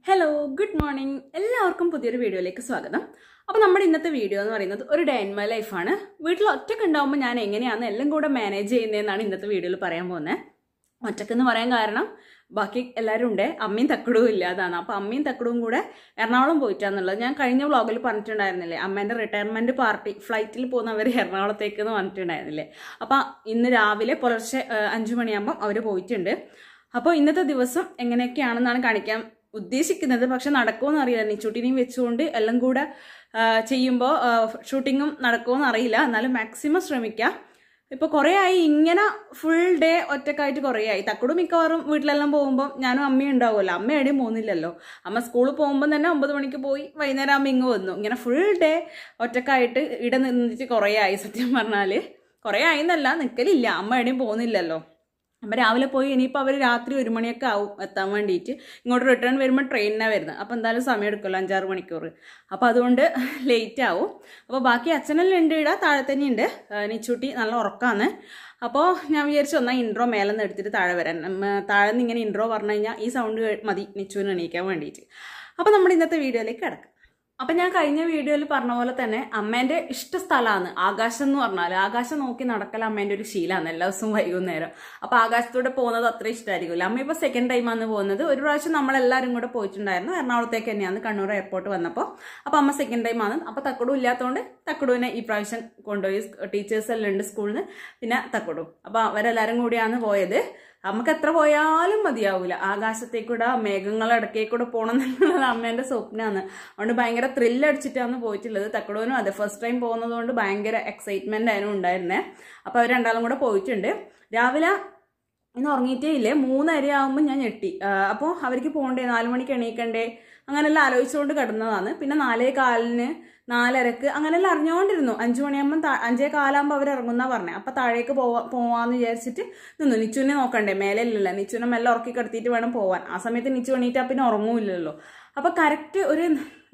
Hello, good morning. എല്ലാവർക്കും പുതിയൊരു വീഡിയോയിലേക്ക് സ്വാഗതം. അപ്പോൾ നമ്മുടെ ഇന്നത്തെ വീഡിയോ എന്ന് പറയുന്നത് ഒരു ഡേ ഇൻ മൈ ലൈഫ് ആണ്. വീട്ടിൽ ഒറ്റയ്ക്ക് ഉണ്ടാവുമ്പോൾ ഞാൻ എങ്ങനെയാണ് എല്ലാം കൂടെ മാനേജ് ചെയ്യുന്നതെന്നാണ് ഇന്നത്തെ വീഡിയോയിൽ പറയാൻ പോകുന്നത്. ഒറ്റയ്ക്കെന്ന് പറയാൻ കാരണം ബാക്കി എല്ലാവരും ഉണ്ട്, അമ്മയും തക്കടും ഇല്ല, അതാണ്. അപ്പോൾ അമ്മയും തക്കടും കൂടെ എറണാകുളം പോയിട്ടാന്നുള്ളത് ഞാൻ കഴിഞ്ഞ വ്ളോഗിൽ പറഞ്ഞിട്ടുണ്ടായിരുന്നില്ലേ. അമ്മേൻ്റെ റിട്ടയർമെൻറ്റ് പാർട്ടി ഫ്ലൈറ്റിൽ പോകുന്നവർ എറണാകുളത്തേക്ക് എന്ന് പറഞ്ഞിട്ടുണ്ടായിരുന്നില്ലേ. അപ്പോൾ ഇന്ന് രാവിലെ പുലർച്ചെ 5 മണിയാകുമ്പം അവർ പോയിട്ടുണ്ട്. അപ്പോൾ ഇന്നത്തെ ദിവസം എങ്ങനെയൊക്കെയാണെന്നാണ് കാണിക്കാൻ ഉദ്ദേശിക്കുന്നത്. പക്ഷെ നടക്കുമെന്ന് അറിയില്ല, നിച്ചൂട്ടിനെയും വെച്ചുകൊണ്ട് എല്ലാം കൂടെ ചെയ്യുമ്പോൾ ഷൂട്ടിങ്ങും നടക്കുമെന്ന് അറിയില്ല. എന്നാലും മാക്സിമം ശ്രമിക്കാം. ഇപ്പോൾ കുറേ ആയി ഇങ്ങനെ ഫുൾ ഡേ ഒറ്റക്കായിട്ട് കുറേ ആയി. തക്കടും മിക്കവാറും വീട്ടിലെല്ലാം പോകുമ്പോൾ ഞാനും അമ്മയും ഉണ്ടാവുമല്ലോ. അമ്മ എവിടെയും പോകുന്നില്ലല്ലോ. അമ്മ സ്കൂളിൽ പോകുമ്പോൾ തന്നെ 9 മണിക്ക് പോയി വൈകുന്നേരം ആകുമ്പോൾ ഇങ്ങ് വന്നു. ഇങ്ങനെ ഫുൾ ഡേ ഒറ്റക്കായിട്ട് ഇവിടെ നിന്നിട്ട് കുറേ ആയി. സത്യം പറഞ്ഞാൽ കുറേ ആയി എന്നല്ല, നിൽക്കലില്ല. അമ്മ എവിടെയും പോകുന്നില്ലല്ലോ. അപ്പം രാവിലെ പോയി ഇനിയിപ്പോൾ അവർ രാത്രി 1 മണിയൊക്കെ ആവും എത്താൻ വേണ്ടിയിട്ട്. ഇങ്ങോട്ട് റിട്ടേൺ വരുമ്പോൾ ട്രെയിനിനാണ് വരുന്നത്. അപ്പോൾ എന്തായാലും സമയം എടുക്കുമല്ലോ, 5-6 മണിക്കൂർ. അപ്പോൾ അതുകൊണ്ട് ലേറ്റ് ആവും. അപ്പോൾ ബാക്കി അച്ഛനെല്ലാം ഉണ്ട്, ഇവിടെ താഴെ തന്നെ ഉണ്ട്. നിച്ചൂട്ടി നല്ല ഉറക്കമാണ്. അപ്പോൾ ഞാൻ വിചാരിച്ചു വന്നാൽ ഇൻട്രോ മേലെ നിന്ന് എടുത്തിട്ട് താഴെ വരാൻ. താഴെ നിന്ന് ഇങ്ങനെ ഇൻട്രോ പറഞ്ഞു കഴിഞ്ഞാൽ ഈ സൗണ്ട് മതി നിച്ചുവിന് എണീക്കാൻ വേണ്ടിയിട്ട്. അപ്പോൾ നമ്മുടെ ഇന്നത്തെ വീഡിയോയിലേക്ക് കിടക്കാം. അപ്പം ഞാൻ കഴിഞ്ഞ വീഡിയോയിൽ പറഞ്ഞ പോലെ തന്നെ അമ്മേൻ്റെ ഇഷ്ട സ്ഥലമാണ് ആകാശം എന്ന് പറഞ്ഞാൽ. ആകാശം നോക്കി നടക്കൽ അമ്മേൻ്റെ ഒരു ശീലമാണ്, എല്ലാ ദിവസവും വൈകുന്നേരം. അപ്പോൾ ആകാശത്തൂടെ പോകുന്നത് അത്ര ഇഷ്ടമായിരിക്കില്ല. അമ്മ ഇപ്പോൾ സെക്കൻഡ് ടൈമാണ് പോകുന്നത്. ഒരു പ്രാവശ്യം നമ്മളെല്ലാവരും കൂടെ പോയിട്ടുണ്ടായിരുന്നു, എറണാകുളത്തേക്ക് തന്നെയാണ്, കണ്ണൂർ എയർപോർട്ട് വന്നപ്പോൾ. അപ്പോൾ അമ്മ സെക്കൻഡ് ടൈമാണ്. അപ്പോൾ തക്കടും ഇല്ലാത്തതുകൊണ്ട് തക്കടുവിനെ ഈ പ്രാവശ്യം കൊണ്ടുപോയി. ടീച്ചേഴ്സ് എല്ലാം ഉണ്ട് സ്കൂളിൽ നിന്ന്, പിന്നെ തക്കടും. അപ്പോൾ അവരെല്ലാവരും കൂടിയാണ് പോയത്. നമുക്ക് എത്ര പോയാലും മതിയാവില്ല. ആകാശത്തേക്കൂടെ മേഘങ്ങളിടക്കേക്കൂടെ പോകണം എന്നുള്ളത് അമ്മേൻ്റെ സ്വപ്നമാണ്. അതുകൊണ്ട് ഭയങ്കര ത്രില്ലടിച്ചിട്ടാണ് പോയിട്ടുള്ളത്. തക്കടൂനും അതെ, ഫസ്റ്റ് ടൈം പോകുന്നത് കൊണ്ട് ഭയങ്കര എക്സൈറ്റ്മെൻ്റ് ആയിരുന്നു ഉണ്ടായിരുന്നേ. അപ്പോൾ അവർ രണ്ടാളും കൂടെ പോയിട്ടുണ്ട്. രാവിലെ ഇന്ന് ഉറങ്ങിയിട്ടേ ഇല്ലേ, 3:30 ആകുമ്പോൾ ഞാൻ ഞെട്ടി. അപ്പോൾ അവർക്ക് പോകണ്ടേ, 4 മണിക്ക് എണീക്കണ്ടേ, അങ്ങനെല്ലാം ആലോചിച്ചുകൊണ്ട് കിടന്നതാണ്. പിന്നെ 4:15, 4:30 അങ്ങനെല്ലാം അറിഞ്ഞുകൊണ്ടിരുന്നു. 5 മണിയാകുമ്പോൾ 5:15 അവർ ഇറങ്ങുന്നാണ് പറഞ്ഞത്. അപ്പോൾ താഴേക്ക് പോവാന്ന് വിചാരിച്ചിട്ട് നിന്നു. നിച്ചുവിനെ നോക്കണ്ടേ, മേലെയല്ലല്ലോ. നിച്ചുവിനെ മെല്ലെ ഉറക്കി കിടത്തിയിട്ട് വേണം പോവാൻ. ആ സമയത്ത് നിച്ചു എണീറ്റാൽ പിന്നെ ഉറങ്ങൂല്ലല്ലോ. അപ്പോൾ കറക്റ്റ് ഒരു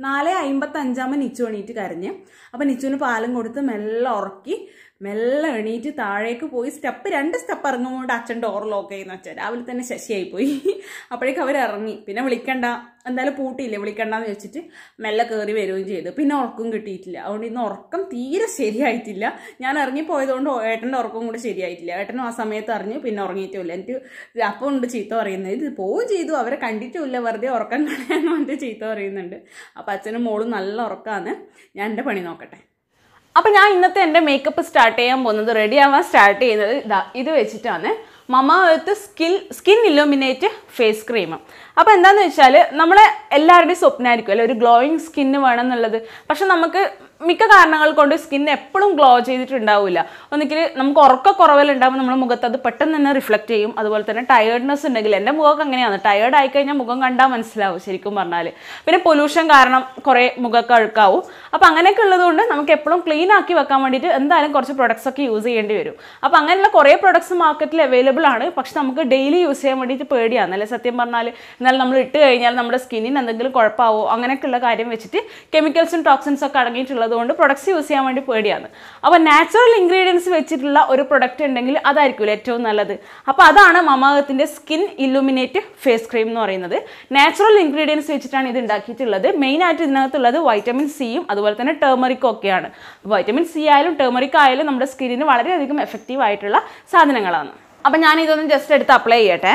4:55 നിച്ചു എണീറ്റ് കരഞ്ഞ്. അപ്പോൾ നിച്ചുവിന് പാലും കൊടുത്ത് മെല്ലെ ഉറക്കി മെല്ലെ എണീറ്റ് താഴേക്ക് പോയി. 2 സ്റ്റെപ്പ് ഇറങ്ങുമ്പോൾ അച്ഛൻ ഡോർ ലോക്ക് ചെയ്യുന്ന വെച്ചാൽ രാവിലെ തന്നെ ശശിയായിപ്പോയി. അപ്പോഴേക്കും അവർ ഇറങ്ങി. പിന്നെ വിളിക്കണ്ട, എന്തായാലും പൂട്ടിയില്ലേ, വിളിക്കണ്ടെന്ന് വെച്ചിട്ട് മെല്ലെ കയറി വരികയും ചെയ്തു. പിന്നെ ഉറക്കം കിട്ടിയിട്ടില്ല. അതുകൊണ്ട് ഇന്ന് ഉറക്കം തീരെ ശരിയായിട്ടില്ല. ഞാൻ ഇറങ്ങിപ്പോയതുകൊണ്ട് ഏട്ടൻ്റെ ഉറക്കം കൂടെ ശരിയായിട്ടില്ല. ഏട്ടനും ആ സമയത്ത് അറിഞ്ഞു, പിന്നെ ഉറങ്ങിയിട്ടുമില്ല. എനിക്ക് അപ്പം ഉണ്ട് ചീത്ത പറയുന്നത്, ഇത് പോവുകയും ചെയ്തു, അവരെ കണ്ടിട്ടുമില്ല, വെറുതെ ഉറക്കം കളയാൻ വേണ്ടി ചീത്ത പറയുന്നുണ്ട്. അപ്പം അച്ഛനും മോളും നല്ല ഉറക്കമാണ്. ഞാൻ എൻ്റെ പണി നോക്കട്ടെ. അപ്പം ഞാൻ ഇന്നത്തെ എൻ്റെ മേക്കപ്പ് സ്റ്റാർട്ട് ചെയ്യാൻ പോകുന്നത്, റെഡി ആവാൻ സ്റ്റാർട്ട് ചെയ്യുന്നത് ഇത് വെച്ചിട്ടാണ്. Mama Earth skin illuminate face cream. അപ്പോൾ എന്താണെന്ന് വെച്ചാൽ നമ്മളെ എല്ലാവരുടെയും സ്വപ്നമായിരിക്കും അല്ലേ ഒരു ഗ്ലോയിങ് സ്കിന്ന് വേണം എന്നുള്ളത്. പക്ഷെ നമുക്ക് മിക്ക കാരണങ്ങൾ കൊണ്ട് സ്കിൻ എപ്പോഴും ഗ്ലോ ചെയ്തിട്ടുണ്ടാവില്ല. ഒന്നിക്കൽ നമുക്ക് ഉറക്കക്കുറവിലുണ്ടാകുമ്പോൾ നമ്മുടെ മുഖത്ത് അത് പെട്ടെന്ന് തന്നെ റിഫ്ലക്റ്റ് ചെയ്യും. അതുപോലെ തന്നെ ടയേർഡ്നെസ് ഉണ്ടെങ്കിൽ, എൻ്റെ മുഖമൊക്കെ അങ്ങനെയാണ്, ടയേർഡ് ആയിക്കഴിഞ്ഞാൽ മുഖം കണ്ടാൽ മനസ്സിലാവും ശരിക്കും പറഞ്ഞാൽ. പിന്നെ പൊല്യൂഷൻ കാരണം കുറേ മുഖമൊക്കെ അഴുക്കാവും. അപ്പോൾ അങ്ങനെയൊക്കെ ഉള്ളതുകൊണ്ട് നമുക്ക് എപ്പോഴും ക്ലീൻ ആക്കി വെക്കാൻ വേണ്ടിയിട്ട് എന്തായാലും കുറച്ച് പ്രൊഡക്ട്സ് ഒക്കെ യൂസ് ചെയ്യേണ്ടി വരും. അപ്പോൾ അങ്ങനെയുള്ള കുറേ പ്രൊഡക്ട്സ് മാർക്കറ്റിൽ അവൈലബിൾ ആണ്. പക്ഷെ നമുക്ക് ഡെയിലി യൂസ് ചെയ്യാൻ വേണ്ടിയിട്ട് പേടിയാണ് അല്ലേ സത്യം പറഞ്ഞാൽ. എന്നാൽ നമ്മൾ ഇട്ട് കഴിഞ്ഞാൽ നമ്മുടെ സ്കിന്നിന് എന്തെങ്കിലും കുഴപ്പമാവോ അങ്ങനെയൊക്കെയുള്ള കാര്യം വെച്ചിട്ട് കെമിക്കൽസും ടോക്സിൻസ് ഒക്കെ അടങ്ങിയിട്ടുള്ളത് കൊണ്ട് പ്രൊഡക്ട്സ് യൂസ് ചെയ്യാൻ വേണ്ടി പേടിയാണ്. അപ്പോൾ നാച്ചുറൽ ഇൻഗ്രീഡിയൻസ് വെച്ചിട്ടുള്ള ഒരു പ്രൊഡക്റ്റ് ഉണ്ടെങ്കിൽ അതായിരിക്കും ഏറ്റവും നല്ലത്. അപ്പോൾ അതാണ് മമ എർത്തിൻ്റെ സ്കിൻ ഇല്ലുമിനേറ്റ് ഫേസ് ക്രീം എന്ന് പറയുന്നത്. നാച്ചുറൽ ഇൻഗ്രീഡിയൻസ് വെച്ചിട്ടാണ് ഇത് ഉണ്ടാക്കിയിട്ടുള്ളത്. മെയിനായിട്ട് ഇതിനകത്തുള്ളത് വൈറ്റമിൻ സിയും അതുപോലെ തന്നെ ടേമറിക്കും ഒക്കെയാണ്. വൈറ്റമിൻ സി ആയാലും ടേമറിക് ആയാലും നമ്മുടെ സ്കിന്നിന് വളരെയധികം എഫക്റ്റീവ് ആയിട്ടുള്ള സാധനങ്ങളാണ്. അപ്പം ഞാൻ ഇതൊന്ന് ജസ്റ്റ് എടുത്ത് അപ്ലൈ ചെയ്യട്ടെ.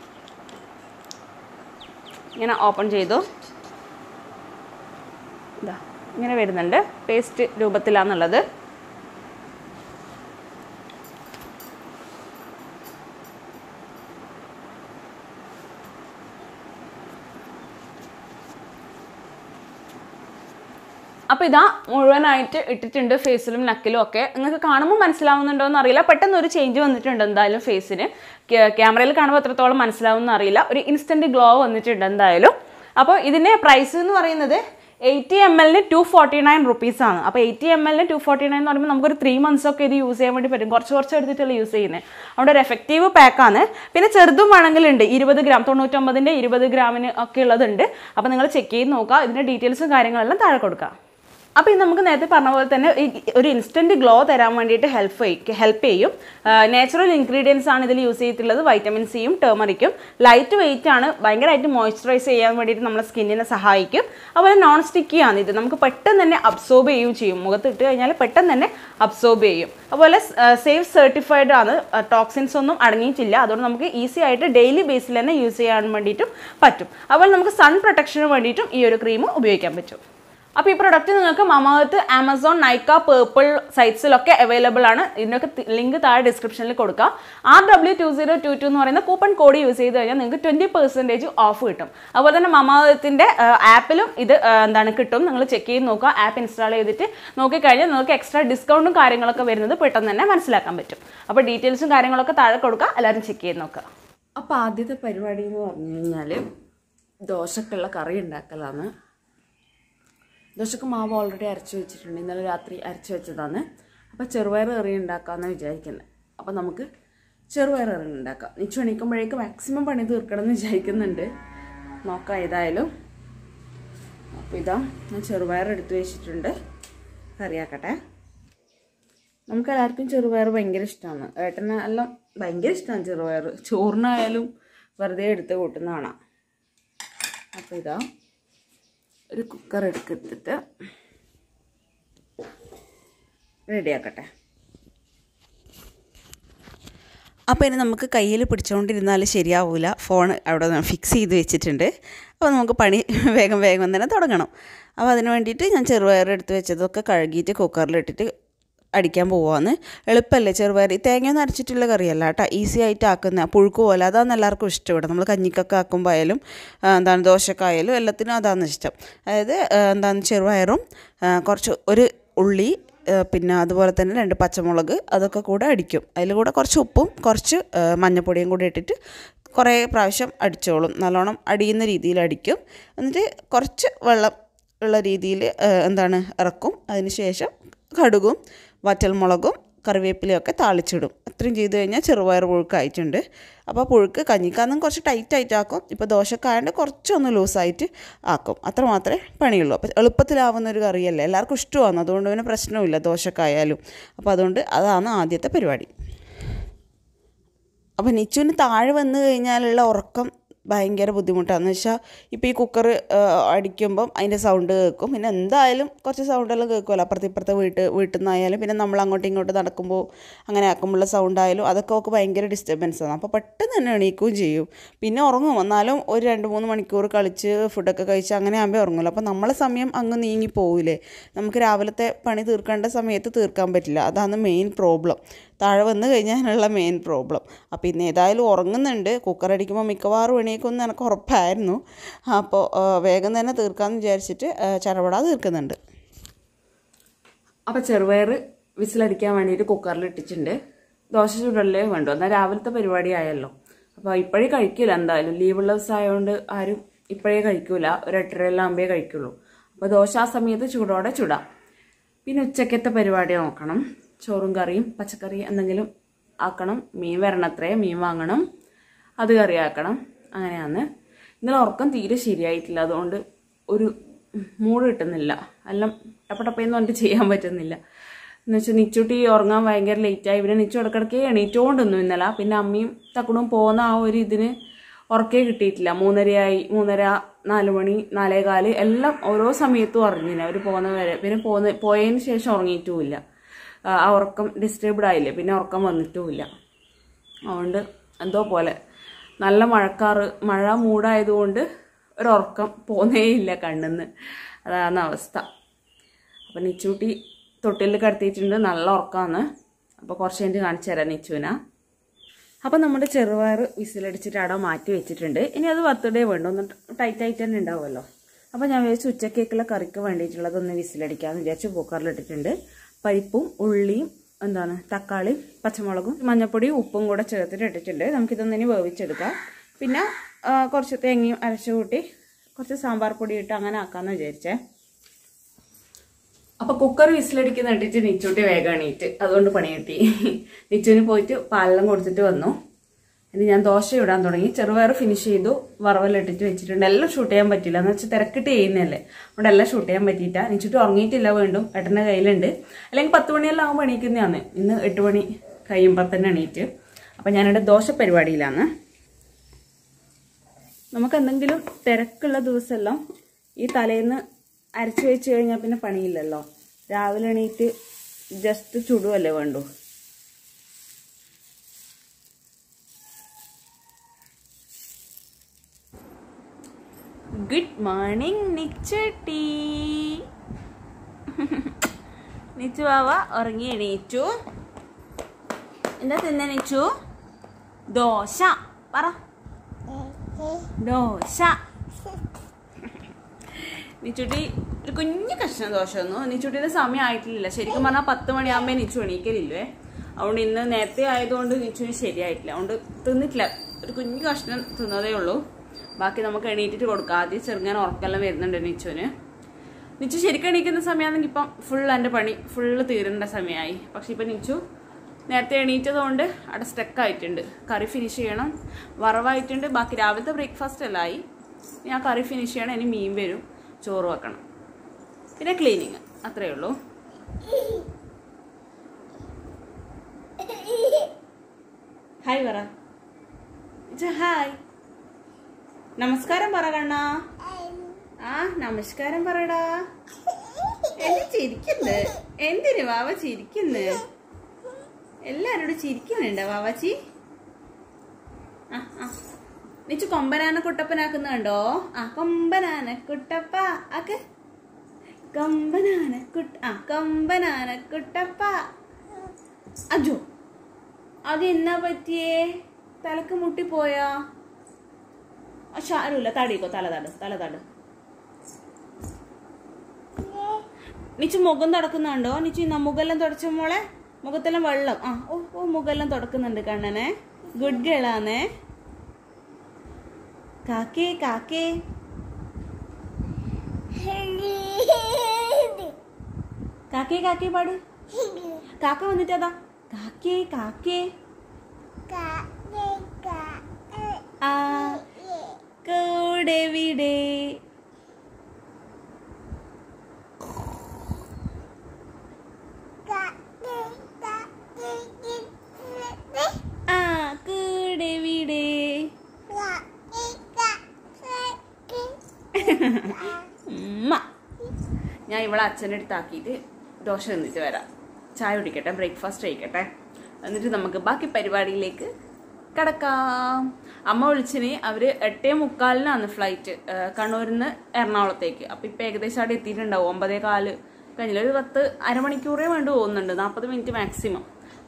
ഇങ്ങനെ ഓപ്പൺ ചെയ്തു, ഇതാ ഇങ്ങനെ വരുന്നുണ്ട്. പേസ്റ്റ് രൂപത്തിലാണുള്ളത്. അപ്പോൾ ഇതാ മുഴുവനായിട്ട് ഇട്ടിട്ടുണ്ട് ഫേസിലും നെക്കിലും ഒക്കെ. നിങ്ങൾക്ക് കാണുമ്പോൾ മനസ്സിലാവുന്നുണ്ടോ എന്ന് അറിയില്ല, പെട്ടെന്ന് ഒരു ചേഞ്ച് വന്നിട്ടുണ്ട് എന്തായാലും ഫേസിന്. ക്യാമറയിൽ കാണുമ്പോൾ എത്രത്തോളം മനസ്സിലാവുമെന്ന് അറിയില്ല, ഒരു ഇൻസ്റ്റൻറ്റ് ഗ്ലോ വന്നിട്ടുണ്ട് എന്തായാലും. അപ്പോൾ ഇതിൻ്റെ പ്രൈസ് എന്ന് പറയുന്നത് 80 ml 249 rupees. അപ്പോൾ 80 ml 249 എന്ന് പറയുമ്പോൾ നമുക്കൊരു 3 months ഒക്കെ ഇത് യൂസ് ചെയ്യാൻ വേണ്ടി പറ്റും. കുറച്ച് എടുത്തിട്ടുള്ള യൂസ് ചെയ്യുന്നത്. അവിടെ ഒരു എഫക്റ്റീവ് പാക്കാണ്. പിന്നെ ചെറുതും വേണമെങ്കിലുണ്ട്, 20 ഗ്രാം 99ൻ്റെ 20 ഗ്രാമിന് ഒക്കെ ഉള്ളതുണ്ട്. അപ്പോൾ നിങ്ങൾ ചെക്ക് ചെയ്ത് നോക്കുക. ഇതിൻ്റെ ഡീറ്റെയിൽസും കാര്യങ്ങളെല്ലാം താഴെ കൊടുക്കുക. അപ്പോൾ ഇത് നമുക്ക് നേരത്തെ പറഞ്ഞ പോലെ തന്നെ ഒരു ഇൻസ്റ്റൻറ്റ് ഗ്ലോ തരാൻ വേണ്ടിയിട്ട് ഹെൽപ്പ് ചെയ്യും. നാച്ചുറൽ ഇൻഗ്രീഡിയൻസ് ആണ് ഇതിൽ യൂസ് ചെയ്തിട്ടുള്ളത്. വൈറ്റമിൻ സിയും ടേമറിക്കും. ലൈറ്റ് വെയിറ്റ് ആണ്, ഭയങ്കരമായിട്ട് മോയ്സ്ചറൈസ് ചെയ്യാൻ വേണ്ടിയിട്ട് നമ്മളെ സ്കിന്നിനെ സഹായിക്കും. അതുപോലെ നോൺ സ്റ്റിക്കി ആണ് ഇത്, നമുക്ക് പെട്ടെന്ന് തന്നെ അബ്സോർബ് ചെയ്യുകയും ചെയ്യും. മുഖത്ത് ഇട്ട് കഴിഞ്ഞാൽ പെട്ടെന്ന് തന്നെ അബ്സോർബ് ചെയ്യും. അതുപോലെ സേഫ് സർട്ടിഫൈഡ് ആണ്, ടോക്സിൻസ് ഒന്നും അടങ്ങിയിട്ടില്ല. അതുകൊണ്ട് നമുക്ക് ഈസി ആയിട്ട് ഡെയിലി ബേസിൽ തന്നെ യൂസ് ചെയ്യാൻ വേണ്ടിയിട്ടും പറ്റും. അതുപോലെ നമുക്ക് സൺ പ്രൊട്ടക്ഷന് വേണ്ടിയിട്ടും ഈ ഒരു ക്രീം ഉപയോഗിക്കാൻ പറ്റും. അപ്പോൾ ഈ പ്രൊഡക്റ്റ് നിങ്ങൾക്ക് മമാഅർത്ത്, ആമസോൺ, നൈക്ക, പേർപ്പിൾ സൈറ്റ്സിലൊക്കെ അവൈലബിൾ ആണ്. ഇതിനൊക്കെ ലിങ്ക് താഴെ ഡിസ്ക്രിപ്ഷനിൽ കൊടുക്കാം. RW2022 എന്ന് പറയുന്ന കൂപ്പൺ കോഡ് യൂസ് ചെയ്ത് കഴിഞ്ഞാൽ നിങ്ങൾക്ക് 20% ഓഫ് കിട്ടും. അതുപോലെ തന്നെ മമാഅർത്തിൻ്റെ ആപ്പിലും ഇത് കിട്ടും. നിങ്ങൾ ചെക്ക് ചെയ്ത് നോക്കുക. ആപ്പ് ഇൻസ്റ്റാൾ ചെയ്തിട്ട് നോക്കിക്കഴിഞ്ഞാൽ നിങ്ങൾക്ക് എക്സ്ട്രാ ഡിസ്കൗണ്ടും കാര്യങ്ങളൊക്കെ വരുന്നത് പെട്ടെന്ന് തന്നെ മനസ്സിലാക്കാൻ പറ്റും. അപ്പോൾ ഡീറ്റെയിൽസും കാര്യങ്ങളൊക്കെ താഴെ കൊടുക്കുക. എല്ലാവരും ചെക്ക് ചെയ്ത് നോക്കുക. അപ്പോൾ ആദ്യത്തെ പരിപാടി എന്ന് പറഞ്ഞു കഴിഞ്ഞാൽ ദോശക്കുള്ള കറി ഉണ്ടാക്കലാണ്. ദോശക്ക് മാവ് ഓൾറെഡി അരച്ച് വെച്ചിട്ടുണ്ട്. ഇന്നലെ രാത്രി അരച്ച് വെച്ചതാണ്. അപ്പോൾ ചെറുപയർ കറി ഉണ്ടാക്കാമെന്ന് വിചാരിക്കുന്നത്. അപ്പോൾ നമുക്ക് ചെറുപയർ കറി ഉണ്ടാക്കാം. നിച്ചു എണീക്കുമ്പോഴേക്ക് മാക്സിമം പണി തീർക്കണം എന്ന് വിചാരിക്കുന്നുണ്ട്. നോക്കാം ഏതായാലും. അപ്പോൾ ഇതാ ഞാൻ ചെറുപയർ എടുത്ത് വെച്ചിട്ടുണ്ട്. കറിയാക്കട്ടെ. നമുക്കെല്ലാവർക്കും ചെറുപയർ ഭയങ്കര ഇഷ്ടമാണ്. ഏട്ടന് എല്ലാം ഭയങ്കര ഇഷ്ടമാണ് ചെറുപയർ. ചോറിനായാലും വെറുതെ എടുത്ത് കൂട്ടുന്നതാണ്. അപ്പോൾ ഇതാ ഒരു കുക്കർ എടുത്തിട്ട് റെഡിയാക്കട്ടെ. അപ്പോൾ ഇനി നമുക്ക് കയ്യിൽ പിടിച്ചുകൊണ്ടിരുന്നാൽ ശരിയാവില്ല. ഫോൺ അവിടെ ഫിക്സ് ചെയ്ത് വെച്ചിട്ടുണ്ട്. അപ്പോൾ നമുക്ക് പണി വേഗം തന്നെ തുടങ്ങണം. അപ്പോൾ അതിന് വേണ്ടിയിട്ട് ഞാൻ ചെറുപയർ എടുത്ത് വെച്ചതൊക്കെ കഴുകിയിട്ട് കുക്കറിലിട്ടിട്ട് അടിക്കാൻ പോവാന്ന്. എളുപ്പമല്ലേ ചെറുപയർ. തേങ്ങയൊന്നും അരച്ചിട്ടുള്ള കറിയല്ല കേട്ടോ, ഈസി ആയിട്ട് ആക്കുന്ന പുഴുക്ക് പോലെ. അതാണ് എല്ലാവർക്കും ഇഷ്ടം. ഇവിടെ നമ്മൾ കഞ്ഞിക്കൊക്കെ ആക്കുമ്പോൾ ആയാലും ദോശക്കായാലും എല്ലാത്തിനും അതാണ് ഇഷ്ടം. അതായത് ചെറുപയറും കുറച്ച് ഒരു ഉള്ളി, പിന്നെ അതുപോലെ തന്നെ 2 പച്ചമുളക്, അതൊക്കെ കൂടെ അടിക്കും. അതിൽ കൂടെ കുറച്ച് ഉപ്പും കുറച്ച് മഞ്ഞൾപ്പൊടിയും കൂടി ഇട്ടിട്ട് കുറേ പ്രാവശ്യം അടിച്ചോളും. നല്ലോണം അടിയുന്ന രീതിയിൽ അടിക്കും. എന്നിട്ട് കുറച്ച് വെള്ളം ഉള്ള രീതിയിൽ ഇറക്കും. അതിന് ശേഷം കടുകും വറ്റൽമുളകും കറിവേപ്പിലയൊക്കെ താളിച്ചിടും. അത്രയും ചെയ്ത് കഴിഞ്ഞാൽ ചെറുപയർ പുഴുക്കായിട്ടുണ്ട്. അപ്പോൾ പുഴുക്ക് കഞ്ഞിക്കാന്നും കുറച്ച് ടൈറ്റായിട്ടാക്കും. ഇപ്പോൾ ദോശക്കായണ്ട് കുറച്ചൊന്ന് ലൂസായിട്ട് ആക്കും. അത്ര മാത്രമേ പണിയുള്ളൂ. അപ്പോൾ എളുപ്പത്തിലാവുന്ന ഒരു കറിയല്ലേ, എല്ലാവർക്കും ഇഷ്ടമാണ്. അതുകൊണ്ട് പിന്നെ പ്രശ്നമില്ല ദോശക്കായാലും. അപ്പോൾ അതുകൊണ്ട് അതാണ് ആദ്യത്തെ പരിപാടി. അപ്പോൾ നിച്ചുവിന് താഴെ വന്നു കഴിഞ്ഞാലുള്ള ഉറക്കം ഭയങ്കര ബുദ്ധിമുട്ടാണെന്ന് വെച്ചാൽ ഇപ്പോൾ ഈ കുക്കർ അടിക്കുമ്പം അതിൻ്റെ സൗണ്ട് കേൾക്കും. പിന്നെ എന്തായാലും കുറച്ച് സൗണ്ടെല്ലാം കേൾക്കുമല്ലോ, അപ്പുറത്തെ വീട്ടിൽ നിന്നായാലും പിന്നെ നമ്മൾ അങ്ങോട്ടും ഇങ്ങോട്ടും നടക്കുമ്പോൾ അങ്ങനെ ആക്കുമ്പോഴുള്ള സൗണ്ടായാലും അതൊക്കെ ഒക്കെ ഭയങ്കര ഡിസ്റ്റർബൻസാണ്. അപ്പോൾ പെട്ടെന്ന് തന്നെ എണീക്കുകയും ചെയ്യും. പിന്നെ ഉറങ്ങും. എന്നാലും ഒരു 2-3 മണിക്കൂർ കളിച്ച് ഫുഡൊക്കെ കഴിച്ച് അങ്ങനെ ആകുമ്പോൾ ഉറങ്ങുമല്ലോ. അപ്പോൾ നമ്മളെ സമയം അങ്ങ് നീങ്ങി പോവില്ലേ. നമുക്ക് രാവിലത്തെ പണി തീർക്കേണ്ട സമയത്ത് തീർക്കാൻ പറ്റില്ല. അതാണ് മെയിൻ പ്രോബ്ലം. താഴെ വന്നു കഴിഞ്ഞാലുള്ള മെയിൻ പ്രോബ്ലം. അപ്പോൾ ഇന്ന് ഏതായാലും ഉറങ്ങുന്നുണ്ട്. കുക്കർ അടിക്കുമ്പോൾ മിക്കവാറും എണീക്കുമെന്ന് എനിക്ക് ഉറപ്പായിരുന്നു. അപ്പോൾ വേഗം തന്നെ തീർക്കാമെന്ന് വിചാരിച്ചിട്ട് ചടപടാ തീർക്കുന്നുണ്ട്. അപ്പോൾ ചെറുപയർ വിസിലടിക്കാൻ വേണ്ടിയിട്ട് കുക്കറിൽ ഇട്ടിട്ടുണ്ട്. ദോശ ചൂടല്ലേ വേണ്ടു, എന്നാൽ രാവിലത്തെ പരിപാടി ആയല്ലോ. അപ്പോൾ ഇപ്പോഴേ കഴിക്കില്ല. എന്തായാലും ലീവുള്ള ദിവസമായതുകൊണ്ട് ആരും ഇപ്പോഴേ കഴിക്കൂല. ഒരു 8:30 ആകുമ്പോഴേ കഴിക്കുള്ളൂ. അപ്പോൾ ദോശ ആ സമയത്ത് ചൂടോടെ ചൂടാം. പിന്നെ ഉച്ചക്കത്തെ പരിപാടി നോക്കണം. ചോറും കറിയും പച്ചക്കറി എന്തെങ്കിലും ആക്കണം. മീൻ വരണത്രേ, മീൻ വാങ്ങണം, അത് കറിയാക്കണം. അങ്ങനെയാണ്. ഇന്നലെ ഉറക്കം തീരെ ശരിയായിട്ടില്ല. അതുകൊണ്ട് ഒരു മൂഡ് കിട്ടുന്നില്ല. എല്ലാം ടപ്പടപ്പയെന്ന് പറഞ്ഞിട്ട് ചെയ്യാൻ പറ്റുന്നില്ല. എന്ന് വെച്ചാൽ നിച്ചുട്ടി ഉറങ്ങാൻ ഭയങ്കര ലേറ്റായി. പിന്നെ നിച്ചു ഇടക്കിടക്കേ എണീറ്റോണ്ടൊന്നും ഇന്നലെ. പിന്നെ അമ്മയും തക്കുടും പോകുന്ന ആ ഒരു ഇതിന് ഉറക്കേ കിട്ടിയിട്ടില്ല. 3:30 4 മണി 4:15 എല്ലാം ഓരോ സമയത്തും ഉറങ്ങില്ല അവർ പോകുന്ന വരെ. പിന്നെ പോയതിന് ശേഷം ഉറങ്ങിയിട്ടുമില്ല. ആ ഉറക്കം ഡിസ്റ്റർബ്ഡ് ആയില്ലേ, പിന്നെ ഉറക്കം വന്നിട്ടുമില്ല. അതുകൊണ്ട് എന്തോ പോലെ നല്ല മഴ മൂടായതുകൊണ്ട് ഒരു ഉറക്കം പോന്നേയില്ല കണ്ണിന്ന്. അതാണ് അവസ്ഥ. അപ്പം നിച്ചൂട്ടി തൊട്ടിൽ കിടത്തിയിട്ടുണ്ട്. നല്ല ഉറക്കമാണ്. അപ്പോൾ കുറച്ച് കഴിഞ്ഞ് കാണിച്ചു തരാം നിച്ചുവിനാ. അപ്പം നമ്മുടെ ചെറുപയർ വിസിലടിച്ചിട്ട് അവിടെ മാറ്റി വെച്ചിട്ടുണ്ട്. ഇനി അത് ബർത്ത്ഡേ വേണ്ട, ഒന്ന് ടൈറ്റായിട്ട് തന്നെ ഉണ്ടാവുമല്ലോ. അപ്പോൾ ഞാൻ വിചാരിച്ചു ഉച്ചക്കേക്കുള്ള കറിക്ക് വേണ്ടിയിട്ടുള്ളതൊന്ന് വിസിലടിക്കാമെന്ന് വിചാരിച്ചു കുക്കറിലിട്ടിട്ടുണ്ട്. പരിപ്പും ഉള്ളിയും തക്കാളിയും പച്ചമുളകും മഞ്ഞൾപ്പൊടിയും ഉപ്പും കൂടെ ചേർത്തിട്ട് ഇട്ടിട്ടുണ്ട്. നമുക്കിതൊന്നിനി വേവിച്ചെടുക്കാം. പിന്നെ കുറച്ച് തേങ്ങയും അരച്ചു കൂട്ടി കുറച്ച് സാമ്പാർ പൊടി ഇട്ട് അങ്ങനെ ആക്കാമെന്ന് വിചാരിച്ചേ. അപ്പോൾ കുക്കർ വിസിലടിക്കുന്ന ഇട്ടിട്ട് നിച്ചൂട്ടി വേഗം എണീറ്റ്. അതുകൊണ്ട് പണി കിട്ടി. നിച്ചുവിന് പോയിട്ട് പാലെല്ലാം കൊടുത്തിട്ട് വന്നു. ഇനി ഞാൻ ദോശ ഇടാൻ തുടങ്ങി. ചെറുപയർ ഫിനിഷ് ചെയ്തു, വറവെല്ലാം ഇട്ടിട്ട് വെച്ചിട്ടുണ്ട്. എല്ലാം ഷൂട്ട് ചെയ്യാൻ പറ്റില്ല എന്ന് വെച്ചാൽ തിരക്കിട്ട് ചെയ്യുന്നതല്ലേ, അതുകൊണ്ട് എല്ലാം ഷൂട്ട് ചെയ്യാൻ പറ്റിയിട്ടാ. എണീച്ചിട്ട് ഉറങ്ങിയിട്ടില്ല, വീണ്ടും ഏട്ടൻ്റെ കയ്യിലുണ്ട്. അല്ലെങ്കിൽ 10 മണിയെല്ലാം ആകുമ്പോൾ എണീക്കുന്നതാണ്. ഇന്ന് 8 മണി കഴിയുമ്പോൾ തന്നെ എണീറ്റ്. അപ്പം ഞാനിവിടെ ദോശ പരിപാടിയിലാണ്. നമുക്ക് എന്തെങ്കിലും തിരക്കുള്ള ദിവസമെല്ലാം ഈ തലേന്ന് അരച്ച് വെച്ച് കഴിഞ്ഞാൽ പിന്നെ പണിയില്ലല്ലോ. രാവിലെ എണീറ്റ് ജസ്റ്റ് ചുടുവല്ലേ വേണ്ടു. Good morning നിച്ചേട്ടി. നിച്ചു വാവ ഉറങ്ങി എണീറ്റു. എന്താ തിന്ന നിച്ചു? ദോശ പറ. ദോശ. നിച്ചുട്ടി ഒരു കുഞ്ഞു കഷ്ണം ദോശ തന്നു. നിച്ചുട്ടിയുടെ സമയം ആയിട്ടില്ല. ശരിക്കും പറഞ്ഞാൽ 10 മണിയാകുമ്പോൾ നിച്ചു എണീക്കലില്ലേ. അതുകൊണ്ട് ഇന്ന് നേരത്തെ ആയതുകൊണ്ട് നിച്ചുവിന് ശരിയായിട്ടില്ല. അതുകൊണ്ട് തിന്നിട്ടില്ല. ഒരു കുഞ്ഞു കഷ്ണം തിന്നതേ ഉള്ളൂ. ബാക്കി നമുക്ക് എണീറ്റിട്ട് കൊടുക്കാം. ആദ്യം ചെറുങ്ങനെ ഉറക്കെല്ലാം വരുന്നുണ്ട് നിച്ചുവിന്. നിച്ചു ശരിക്കും എണീക്കുന്ന സമയമാണെങ്കിൽ ഇപ്പം ഫുൾ എൻ്റെ പണി ഫുള്ള് തീരേണ്ട സമയമായി. പക്ഷെ ഇപ്പം നിച്ചു നേരത്തെ എണീറ്റതുകൊണ്ട് അവിടെ സ്റ്റക്കായിട്ടുണ്ട്. കറി ഫിനിഷ് ചെയ്യണം, വറവായിട്ടുണ്ട്. ബാക്കി രാവിലത്തെ ബ്രേക്ക്ഫാസ്റ്റ് എല്ലാം ആയി. ഞാൻ കറി ഫിനിഷ് ചെയ്യണം. ഇനി മീൻ വരും, ചോറ് വെക്കണം, പിന്നെ ക്ലീനിങ്, അത്രയേ ഉള്ളൂ. ഹായ് പറ. ഹായ്, നമസ്കാരം പറ കണ്ണാ. ആ നമസ്കാരം പറടാ. എന്ത് ചിരിക്കുന്നത്? എന്തിനു വാവ ചിരിക്കുന്നത്? എല്ലാരോടും ചിരിക്കുന്നുണ്ടോ വാവാച്ചി? നിച്ചു കൊമ്പനാന കുട്ടപ്പനാക്കുന്ന കണ്ടോ? ആ കൊമ്പനാന കുട്ടപ്പ ആക്ക്. കൊമ്പനാന കൊമ്പനാന കുട്ടപ്പ. അജോ അത് എന്നാ പറ്റിയേ? തലക്ക് മുട്ടിപ്പോയാ? ഷാരൂല്ല, തടിക്കോ, തലതാട്. നിച്ചു മുഖം തുടക്കുന്നുണ്ടോ? നിച്ചു മുഖെല്ലാം തുടച്ച മോളെ, മുഖത്തെല്ലാം വെള്ളം. ഓ മുഖെല്ലാം തുടക്കുന്നുണ്ട് കണ്ണനെ. ഗുഡ് ഗേളാന്നേ. കാക്കേ കാക്കേ കാക്കേ കാക്കേ പാട്. കാക്ക വന്നിട്ട് അതാ കാക്കേ കാക്കേ. ആ കൂടെ വിടെ. ആ കൂടെ വിടെ. ഞാൻ ഇവളെ അച്ഛൻ്റെ അടുത്താക്കിയിട്ട് ദോശ തിന്നിട്ട് വരാം. ചായ കുടിക്കട്ടെ, ബ്രേക്ക്ഫാസ്റ്റ് കഴിക്കട്ടെ, എന്നിട്ട് നമുക്ക് ബാക്കി പരിപാടിയിലേക്ക് കിടക്കാം. അമ്മ വിളിച്ചിന്. അവർ 8:45 ഫ്ലൈറ്റ് കണ്ണൂരിൽ നിന്ന് എറണാകുളത്തേക്ക്. അപ്പം ഇപ്പം ഏകദേശം അവിടെ എത്തിയിട്ടുണ്ടാവും. 9:15 കഴിഞ്ഞില്ല, ഒരു 10 അരമണിക്കൂറേ വേണ്ടി പോകുന്നുണ്ട്, 40 മിനിറ്റ് മാക്സിമം.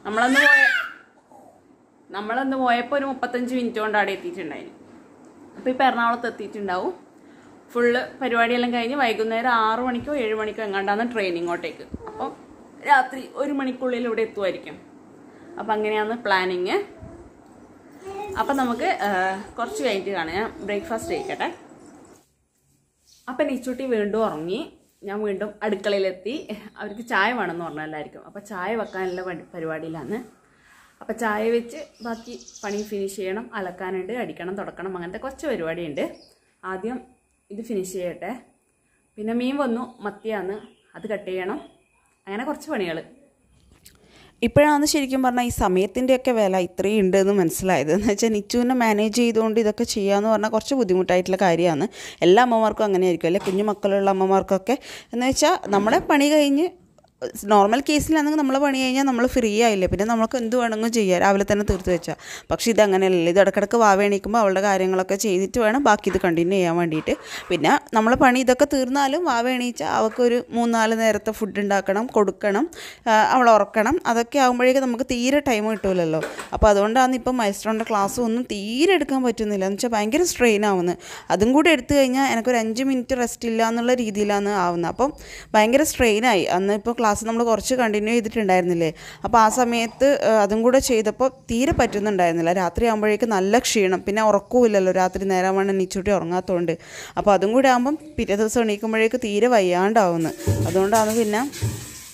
നമ്മളന്ന് പോയപ്പോൾ ഒരു 35 മിനിറ്റ് കൊണ്ട് അവിടെ എത്തിയിട്ടുണ്ടായിരുന്നു. അപ്പോൾ ഇപ്പം എറണാകുളത്ത് എത്തിയിട്ടുണ്ടാവും. ഫുള്ള് പരിപാടിയെല്ലാം കഴിഞ്ഞ് വൈകുന്നേരം 6 മണിക്കോ 7 മണിക്കോ എങ്ങാണ്ടാണ് ട്രെയിൻ ഇങ്ങോട്ടേക്ക്. അപ്പം രാത്രി 1 മണിക്കുള്ളിൽ ഇവിടെ എത്തുമായിരിക്കും. അപ്പം അങ്ങനെയാണ് പ്ലാനിങ്. അപ്പം നമുക്ക് കുറച്ച് കഴിഞ്ഞിട്ട് കാണാം. ഞാൻ ബ്രേക്ക്ഫാസ്റ്റ് കഴിക്കട്ടെ. അപ്പം നിച്ചുട്ടി വീണ്ടും ഉറങ്ങി. ഞാൻ വീണ്ടും അടുക്കളയിലെത്തി. അവർക്ക് ചായ വേണമെന്ന് പറഞ്ഞാൽ എല്ലാവർക്കും. അപ്പം ചായ വെക്കാനുള്ള പരിപാടിയിലാണ്. അപ്പം ചായ വെച്ച് ബാക്കി പണി ഫിനിഷ് ചെയ്യണം. അലക്കാനുണ്ട്, അടിക്കണം, തുടക്കണം, അങ്ങനത്തെ കുറച്ച് പരിപാടിയുണ്ട്. ആദ്യം ഇത് ഫിനിഷ് ചെയ്യട്ടെ. പിന്നെ മീൻ വന്നു, മത്തിയാന്ന്, അത് കട്ട് ചെയ്യണം. അങ്ങനെ കുറച്ച് പണികൾ. ഇപ്പോഴാണ് ശരിക്കും പറഞ്ഞാൽ ഈ സമയത്തിൻ്റെയൊക്കെ വില ഇത്രയും ഉണ്ടെന്ന് മനസ്സിലായത്. എന്ന് വെച്ചാൽ നിച്ചുവിനെ മാനേജ് ചെയ്തുകൊണ്ട് ഇതൊക്കെ ചെയ്യാമെന്ന് പറഞ്ഞാൽ കുറച്ച് ബുദ്ധിമുട്ടായിട്ടുള്ള കാര്യമാണ്. എല്ലാ അമ്മമാർക്കും അങ്ങനെ ആയിരിക്കും അല്ലേ, കുഞ്ഞു മക്കളുള്ള അമ്മമാർക്കൊക്കെ. എന്ന് വെച്ചാൽ നമ്മളെ പണി കഴിഞ്ഞ് നോർമൽ കേസിലാണെങ്കിൽ നമ്മളെ പണി കഴിഞ്ഞാൽ നമ്മൾ ഫ്രീ ആയില്ലേ, പിന്നെ നമുക്ക് എന്ത് വേണമെങ്കിലും ചെയ്യാം, രാവിലെ തന്നെ തീർത്ത് വെച്ചാൽ. പക്ഷേ ഇതങ്ങനെയല്ല. ഇത് ഇടക്കിടക്ക് വാവ എണീക്കുമ്പോൾ അവളുടെ കാര്യങ്ങളൊക്കെ ചെയ്തിട്ട് വേണം ബാക്കി ഇത് കണ്ടിന്യൂ ചെയ്യാൻ വേണ്ടിയിട്ട്. പിന്നെ നമ്മളെ പണി ഇതൊക്കെ തീർന്നാലും വാവ എണീച്ചാൽ അവൾക്കൊരു 3-4 നേരത്തെ ഫുഡ് ഉണ്ടാക്കണം, കൊടുക്കണം, അവളെ ഉറക്കണം. അതൊക്കെ ആകുമ്പോഴേക്കും നമുക്ക് തീരെ ടൈം കിട്ടുമല്ലോ. അപ്പോൾ അതുകൊണ്ടാണ് ഇപ്പം മൈസ്ട്രോൻ്റെ ക്ലാസ്സും ഒന്നും തീരെ എടുക്കാൻ പറ്റുന്നില്ല. എന്ന് വെച്ചാൽ ഭയങ്കര സ്ട്രെയിൻ ആവുന്നത്. അതും കൂടി എടുത്തു കഴിഞ്ഞാൽ എനിക്കൊരു 5 മിനിറ്റ് റെസ്റ്റ് ഇല്ല എന്നുള്ള രീതിയിലാണ് ആവുന്നത്. അപ്പം ഭയങ്കര സ്ട്രെയിനായി. അന്ന് ഇപ്പോൾ ക്ലാസ് നമ്മൾ കുറച്ച് കണ്ടിന്യൂ ചെയ്തിട്ടുണ്ടായിരുന്നില്ലേ, അപ്പോൾ ആ സമയത്ത് അതും കൂടെ ചെയ്തപ്പോൾ തീരെ പറ്റുന്നുണ്ടായിരുന്നില്ല. രാത്രി ആകുമ്പോഴേക്കും നല്ല ക്ഷീണം, പിന്നെ ഉറക്കമില്ലല്ലോ, രാത്രി നേരം വേണം നിച്ചൂട്ടി ഉറങ്ങാത്തതുകൊണ്ട്. അപ്പോൾ അതും കൂടെ ആകുമ്പം പിറ്റേ ദിവസം എണീക്കുമ്പോഴേക്ക് തീരെ വയ്യാണ്ടാവുന്നു. അതുകൊണ്ടാണ് പിന്നെ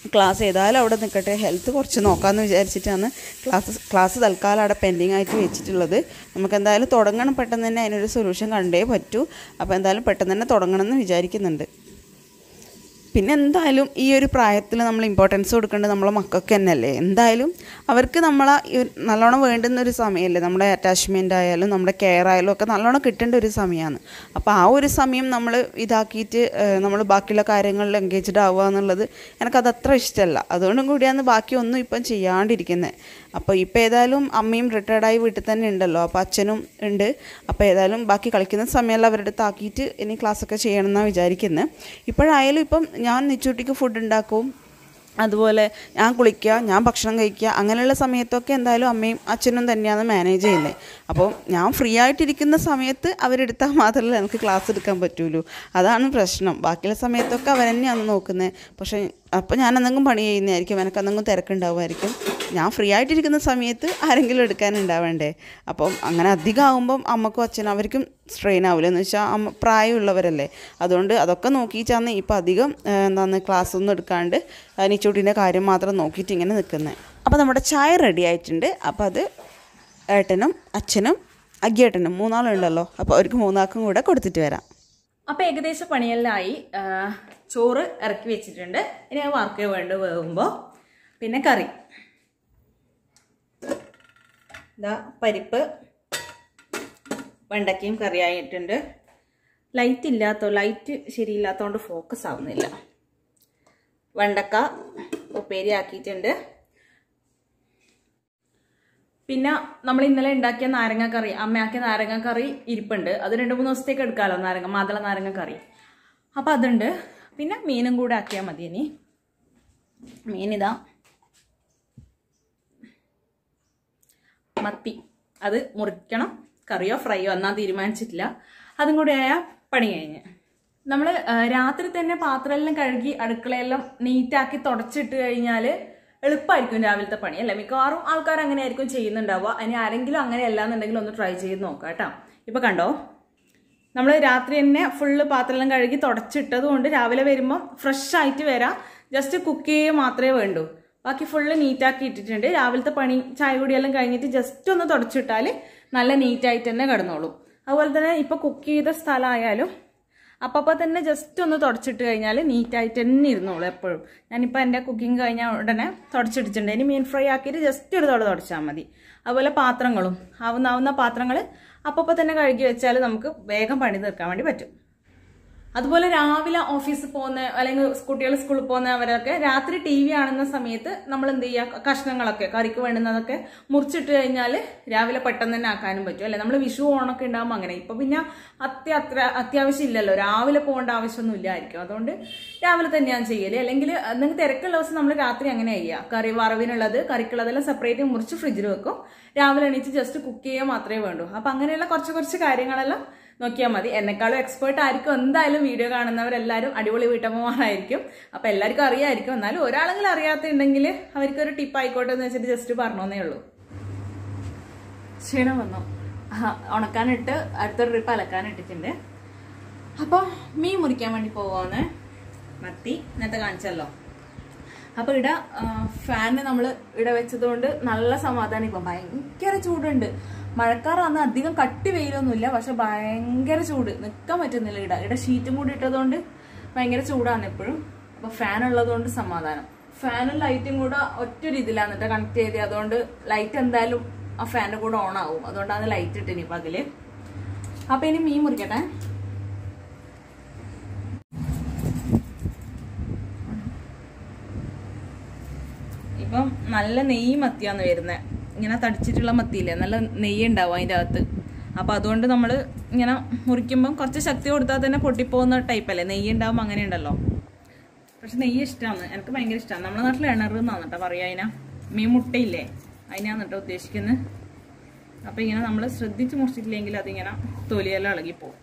ക്ലാസ് ഏതായാലും അവിടെ നിൽക്കട്ടെ, ഹെൽത്ത് കുറച്ച് നോക്കാമെന്ന് വിചാരിച്ചിട്ടാണ് ക്ലാസ് തൽക്കാലം അവിടെ പെൻഡിങ് ആയിട്ട് വെച്ചിട്ടുള്ളത്. നമുക്ക് എന്തായാലും തുടങ്ങണം, പെട്ടെന്ന് തന്നെ അതിനൊരു സൊല്യൂഷൻ കണ്ടേ പറ്റൂ. അപ്പോൾ എന്തായാലും പെട്ടെന്ന് തന്നെ തുടങ്ങണം എന്ന് വിചാരിക്കുന്നുണ്ട്. പിന്നെ എന്തായാലും ഈ ഒരു പ്രായത്തിൽ നമ്മൾ ഇമ്പോർട്ടൻസ് കൊടുക്കേണ്ടത് നമ്മളെ മക്കൾക്ക് തന്നെയല്ലേ. എന്തായാലും അവർക്ക് നമ്മളെ നല്ലോണം വേണ്ടുന്ന ഒരു സമയമല്ലേ. നമ്മുടെ അറ്റാച്ച്മെൻ്റ് ആയാലും നമ്മുടെ കെയർ ആയാലും ഒക്കെ നല്ലോണം കിട്ടേണ്ട ഒരു സമയമാണ്. അപ്പോൾ ആ ഒരു സമയം നമ്മൾ ഇതാക്കിയിട്ട് നമ്മൾ ബാക്കിയുള്ള കാര്യങ്ങളിൽ എൻഗേജ്ഡ് ആവുക എന്നുള്ളത് എനിക്കത് അത്ര ഇഷ്ടമല്ല. അതുകൊണ്ടും കൂടിയാണ് ബാക്കി ഒന്നും ഇപ്പം ചെയ്യാണ്ടിരിക്കുന്നത്. അപ്പോൾ ഇപ്പോൾ ഏതായാലും അമ്മയും റിട്ടയർഡായി വീട്ടിൽ തന്നെ ഉണ്ടല്ലോ, അപ്പോൾ അച്ഛനും ഉണ്ട്. അപ്പോൾ ഏതായാലും ബാക്കി കളിക്കുന്ന സമയമെല്ലാം അവരുടെ അടുത്താക്കിയിട്ട് ഇനി ക്ലാസ്സൊക്കെ ചെയ്യണമെന്നാണ് വിചാരിക്കുന്നത്. ഇപ്പോഴായാലും ഇപ്പം ഞാൻ നിച്ചൂട്ടിക്ക് ഫുഡ് ഉണ്ടാക്കും, അതുപോലെ ഞാൻ കുളിക്കുക, ഞാൻ ഭക്ഷണം കഴിക്കുക, അങ്ങനെയുള്ള സമയത്തൊക്കെ എന്തായാലും അമ്മയും അച്ഛനും തന്നെയാണ് മാനേജ് ചെയ്യുന്നത്. അപ്പോൾ ഞാൻ ഫ്രീ ആയിട്ടിരിക്കുന്ന സമയത്ത് അവരെടുത്താൽ മാത്രമല്ല എനിക്ക് ക്ലാസ് എടുക്കാൻ പറ്റുള്ളൂ. അതാണ് പ്രശ്നം. ബാക്കിയുള്ള സമയത്തൊക്കെ അവർ തന്നെയാണ് നോക്കുന്നത്. പക്ഷേ അപ്പോൾ ഞാൻ എന്തെങ്കിലും പണി ചെയ്യുന്നതായിരിക്കും, എനിക്ക് എന്തെങ്കിലും തിരക്കുണ്ടാവുമായിരിക്കും. ഞാൻ ഫ്രീ ആയിട്ടിരിക്കുന്ന സമയത്ത് ആരെങ്കിലും എടുക്കാനുണ്ടാവേണ്ടേ. അപ്പം അങ്ങനെ അധികം ആകുമ്പം അമ്മക്കും അച്ഛനും അവർക്കും സ്ട്രെയിൻ ആവില്ല. എന്ന് വെച്ചാൽ പ്രായമുള്ളവരല്ലേ. അതുകൊണ്ട് അതൊക്കെ നോക്കിയിട്ടാണ് ഇപ്പോൾ അധികം ക്ലാസ് ഒന്നും എടുക്കാണ്ട് നിച്ചൂട്ടിൻ്റെ കാര്യം മാത്രം നോക്കിയിട്ട് ഇങ്ങനെ നിൽക്കുന്നത്. അപ്പോൾ നമ്മുടെ ചായ റെഡി ആയിട്ടുണ്ട്. അപ്പോൾ അത് ഏട്ടനും അച്ഛനും അഗ്ഗേട്ടനും 3 ആളുണ്ടല്ലോ, അപ്പോൾ അവർക്ക് 3 ആൾക്കും കൂടെ കൊടുത്തിട്ട് വരാം. അപ്പോൾ ഏകദേശം പണിയെല്ലാമായി. ചോറ് ഇറക്കി വെച്ചിട്ടുണ്ട്. ഇനി അത് വറുക്കേ വേകുമ്പോൾ പിന്നെ കറി ഇതാ പരിപ്പ് വെണ്ടയ്ക്കയും കറിയായിട്ടുണ്ട്. ലൈറ്റ് ശരിയില്ലാത്തതുകൊണ്ട് ഫോക്കസ് ആവുന്നില്ല. വെണ്ടക്ക ഉപ്പേരി ആക്കിയിട്ടുണ്ട്. പിന്നെ നമ്മൾ ഇന്നലെ ഉണ്ടാക്കിയ നാരങ്ങക്കറി, അമ്മയാക്കിയ നാരങ്ങക്കറി ഇരിപ്പുണ്ട്. അത് 2-3 ദിവസത്തേക്ക് എടുക്കാമല്ലോ, മാതള നാരങ്ങക്കറി. അപ്പം അതുണ്ട്. പിന്നെ മീനും കൂടെ ആക്കിയാൽ മതി. ഇനി മീനിതാ മത്തി, അത് മുറിക്കണം. കറിയോ ഫ്രൈയോ എന്നാ തീരുമാനിച്ചിട്ടില്ല. അതും കൂടെ ആയാൽ പണി കഴിഞ്ഞ്. നമ്മൾ രാത്രി തന്നെ പാത്രമെല്ലാം കഴുകി അടുക്കളയെല്ലാം നീറ്റാക്കി തുടച്ചിട്ട് കഴിഞ്ഞാൽ എളുപ്പമായിരിക്കും രാവിലത്തെ പണി അല്ലേ. മിക്കവാറും ആൾക്കാർ അങ്ങനെ ആയിരിക്കും ചെയ്യുന്നുണ്ടാവുക. അതിന് ആരെങ്കിലും അങ്ങനെ അല്ലാന്നുണ്ടെങ്കിൽ ഒന്ന് ട്രൈ ചെയ്ത് നോക്കാം കേട്ടോ. ഇപ്പം കണ്ടോ, നമ്മൾ രാത്രി തന്നെ ഫുള്ള് പാത്രമെല്ലാം കഴുകി തുടച്ചിട്ടത് കൊണ്ട് രാവിലെ വരുമ്പോൾ ഫ്രഷ് ആയിട്ട് വരാം. ജസ്റ്റ് കുക്ക് ചെയ്യുക മാത്രമേ വേണ്ടൂ. ബാക്കി ഫുള്ള് നീറ്റാക്കി ഇട്ടിട്ടുണ്ട്. രാവിലത്തെ പണി ചായ കുടിയെല്ലാം കഴിഞ്ഞിട്ട് ജസ്റ്റ് ഒന്ന് തുടച്ചിട്ടാൽ നല്ല നീറ്റായിട്ട് തന്നെ കിടന്നോളും. അതുപോലെ തന്നെ ഇപ്പോൾ കുക്ക് ചെയ്ത സ്ഥലമായാലും അപ്പോൾ തന്നെ ജസ്റ്റ് ഒന്ന് തുടച്ചിട്ട് കഴിഞ്ഞാൽ നീറ്റായിട്ട് തന്നെ ഇരുന്നോളൂ എപ്പോഴും. ഞാനിപ്പോൾ എൻ്റെ കുക്കിംഗ് കഴിഞ്ഞാൽ ഉടനെ തുടച്ചിട്ടിട്ടുണ്ട്. ഇനി മീൻ ഫ്രൈ ആക്കിയിട്ട് ജസ്റ്റ് ഒരു തുടച്ചാൽ മതി. അതുപോലെ പാത്രങ്ങളും ആവുന്ന പാത്രങ്ങൾ അപ്പോൾ തന്നെ കഴുകി വെച്ചാൽ നമുക്ക് വേഗം പണി തീർക്കാൻ വേണ്ടി പറ്റും. അതുപോലെ രാവിലെ ഓഫീസിൽ പോകുന്ന അല്ലെങ്കിൽ കുട്ടികൾ സ്കൂളിൽ പോകുന്നവരൊക്കെ രാത്രി TV കാണുന്ന സമയത്ത് നമ്മൾ എന്ത് ചെയ്യുക, കഷ്ണങ്ങളൊക്കെ കറിക്ക് വേണ്ടുന്നതൊക്കെ മുറിച്ചിട്ട് കഴിഞ്ഞാൽ രാവിലെ പെട്ടെന്ന് തന്നെ ആക്കാനും പറ്റും അല്ലേ. നമ്മൾ വിഷു ഓണൊക്കെ ഉണ്ടാകുമ്പോൾ അങ്ങനെ. ഇപ്പം പിന്നെ അത്യാവശ്യം ഇല്ലല്ലോ, രാവിലെ പോകേണ്ട ആവശ്യമൊന്നും ഇല്ലായിരിക്കും. അതുകൊണ്ട് രാവിലെ തന്നെയാണ് ചെയ്യല്. അല്ലെങ്കിൽ എന്തെങ്കിലും തിരക്കുള്ള ദിവസം നമ്മൾ രാത്രി അങ്ങനെ ചെയ്യുക. കറി വറവിനുള്ളത് കറിക്കുള്ളതെല്ലാം സെപ്പറേറ്റ് മുറിച്ച് ഫ്രിഡ്ജിൽ വെക്കും. രാവിലെ എണീച്ച് ജസ്റ്റ് കുക്ക് ചെയ്യുക മാത്രമേ വേണ്ടൂ. അപ്പം അങ്ങനെയുള്ള കുറച്ച് കാര്യങ്ങളെല്ലാം നോക്കിയാൽ മതി. എന്നെക്കാളും എക്സ്പേർട്ട് ആയിരിക്കും എന്തായാലും വീഡിയോ കാണുന്നവരെല്ലാവരും അടിപൊളി വീട്ടമ്മമാരായിരിക്കും. അപ്പം എല്ലാവർക്കും അറിയാമായിരിക്കും. എന്നാലും ഒരാളെങ്കിലും അറിയാത്തുണ്ടെങ്കിൽ അവർക്കൊരു ടിപ്പ് ആയിക്കോട്ടെ എന്ന് വെച്ചിട്ട് ജസ്റ്റ് പറഞ്ഞേ ഉള്ളൂ. ക്ഷീണം വന്നു. ഉണക്കാനിട്ട് അടുത്തൊരു ട്രിപ്പ് അലക്കാനിട്ടിട്ടുണ്ട്. അപ്പോൾ മീൻ മുറിക്കാൻ വേണ്ടി പോവാന്ന്. മത്തി ഇന്നത്തെ കാണിച്ചല്ലോ. അപ്പോൾ ഇവിടെ ഫാന് നമ്മൾ ഇവിടെ വെച്ചതുകൊണ്ട് നല്ല സമാധാനം. ഇപ്പം ഭയങ്കര ചൂടുണ്ട്. മഴക്കാറാന്ന് അധികം കട്ടി വെയിലൊന്നുമില്ല, പക്ഷെ ഭയങ്കര ചൂട്, നിൽക്കാൻ പറ്റുന്നില്ല. ഇവിടെ ഷീറ്റും കൂടി ഇട്ടതുകൊണ്ട് ഭയങ്കര ചൂടാണ് എപ്പോഴും. അപ്പോൾ ഫാൻ ഉള്ളതുകൊണ്ട് സമാധാനം. ഫാനും ലൈറ്റും കൂടെ ഒറ്റ രീതിയിലാണ് കേട്ടോ കണക്ട് ചെയ്തത്. അതുകൊണ്ട് ലൈറ്റ് എന്തായാലും ആ ഫാനിൻ്റെ കൂടെ ഓൺ ആവും. അതുകൊണ്ടാണ് ലൈറ്റ് ഇട്ടിനി പകല്. അപ്പം ഇനി മീൻ മുറിക്കട്ടെ. ഇപ്പം നല്ല നെയ്യ് മത്തിയാന്ന് വരുന്നത്. ഇങ്ങനെ തടിച്ചിട്ടുള്ള മത്തിയില്ലേ, നല്ല നെയ്യ് ഉണ്ടാവും അതിൻ്റെ അകത്ത്. അപ്പം അതുകൊണ്ട് നമ്മൾ ഇങ്ങനെ മുറിക്കുമ്പം കുറച്ച് ശക്തി കൊടുത്താൽ തന്നെ പൊട്ടിപ്പോകുന്ന ടൈപ്പല്ലേ. നെയ്യ് ഉണ്ടാവും, അങ്ങനെ ഉണ്ടല്ലോ. പക്ഷെ നെയ്യ് ഇഷ്ടമാണ്, എനിക്ക് ഭയങ്കര ഇഷ്ടമാണ്. നമ്മുടെ നാട്ടിൽ ഇണറെന്നാണ് കേട്ടോ പറയുക അതിനാ. മീൻ മുട്ടയില്ലേ, അതിനാണ് കേട്ടോ ഉദ്ദേശിക്കുന്നത്. അപ്പം ഇങ്ങനെ നമ്മൾ ശ്രദ്ധിച്ച് മുറിച്ചിട്ടില്ലെങ്കിൽ അതിങ്ങനെ തൊലിയെല്ലാം ഇളകിപ്പോവും.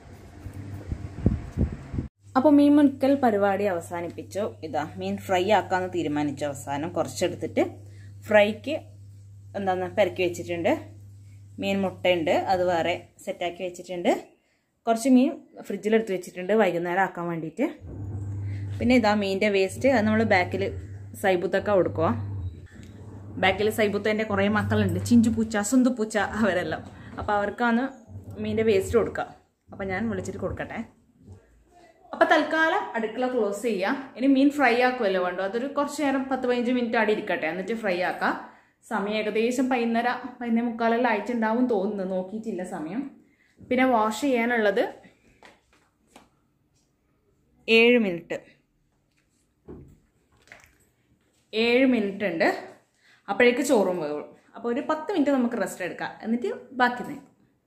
അപ്പോൾ മീൻ മുറിക്കൽ പരിപാടി അവസാനിപ്പിച്ചു. ഇതാ മീൻ ഫ്രൈ ആക്കാമെന്ന് തീരുമാനിച്ചു. അവസാനം കുറച്ചെടുത്തിട്ട് ഫ്രൈക്ക് പെരക്കി വെച്ചിട്ടുണ്ട്. മീൻ മുട്ടയുണ്ട്, അത് വേറെ സെറ്റാക്കി വെച്ചിട്ടുണ്ട്. കുറച്ച് മീൻ ഫ്രിഡ്ജിലെടുത്ത് വെച്ചിട്ടുണ്ട് വൈകുന്നേരം ആക്കാൻ വേണ്ടിയിട്ട്. പിന്നെ ഇതാ മീനിൻ്റെ വേസ്റ്റ്, അത് നമ്മൾ ബാക്കിൽ സൈബുത്തൊക്കെ കൊടുക്കുക. ബാക്കിൽ സൈബുത്തേൻ്റെ കുറേ മക്കളുണ്ട്, ചിഞ്ചുപൂച്ച, സുന്തുപൂച്ച, അവരെല്ലാം. അപ്പോൾ അവർക്കാണ് മീനിൻ്റെ വേസ്റ്റ് കൊടുക്കുക. അപ്പോൾ ഞാൻ വിളിച്ചിട്ട് കൊടുക്കട്ടെ. അപ്പോൾ തൽക്കാലം അടുക്കള ക്ലോസ് ചെയ്യാം. ഇനി മീൻ ഫ്രൈ ആക്കുമല്ലോ വേണ്ടോ, അതൊരു കുറച്ച് നേരം 10-15 മിനിറ്റ് അവിടെ ഇരിക്കട്ടെ, എന്നിട്ട് ഫ്രൈ ആക്കാം. സമയം ഏകദേശം 11:30-11:45 ആയിട്ടുണ്ടാവും തോന്നുന്നു, നോക്കിയിട്ടില്ല സമയം. പിന്നെ വാഷ് ചെയ്യാനുള്ളത് 7 മിനിറ്റ്. 7 മിനിറ്റ് ഉണ്ട്. അപ്പോഴേക്ക് ചോറും വേവും. അപ്പോൾ ഒരു 10 മിനിറ്റ് നമുക്ക് റെസ്റ്റ് എടുക്കാം, എന്നിട്ട് ബാക്കി നോക്കാം.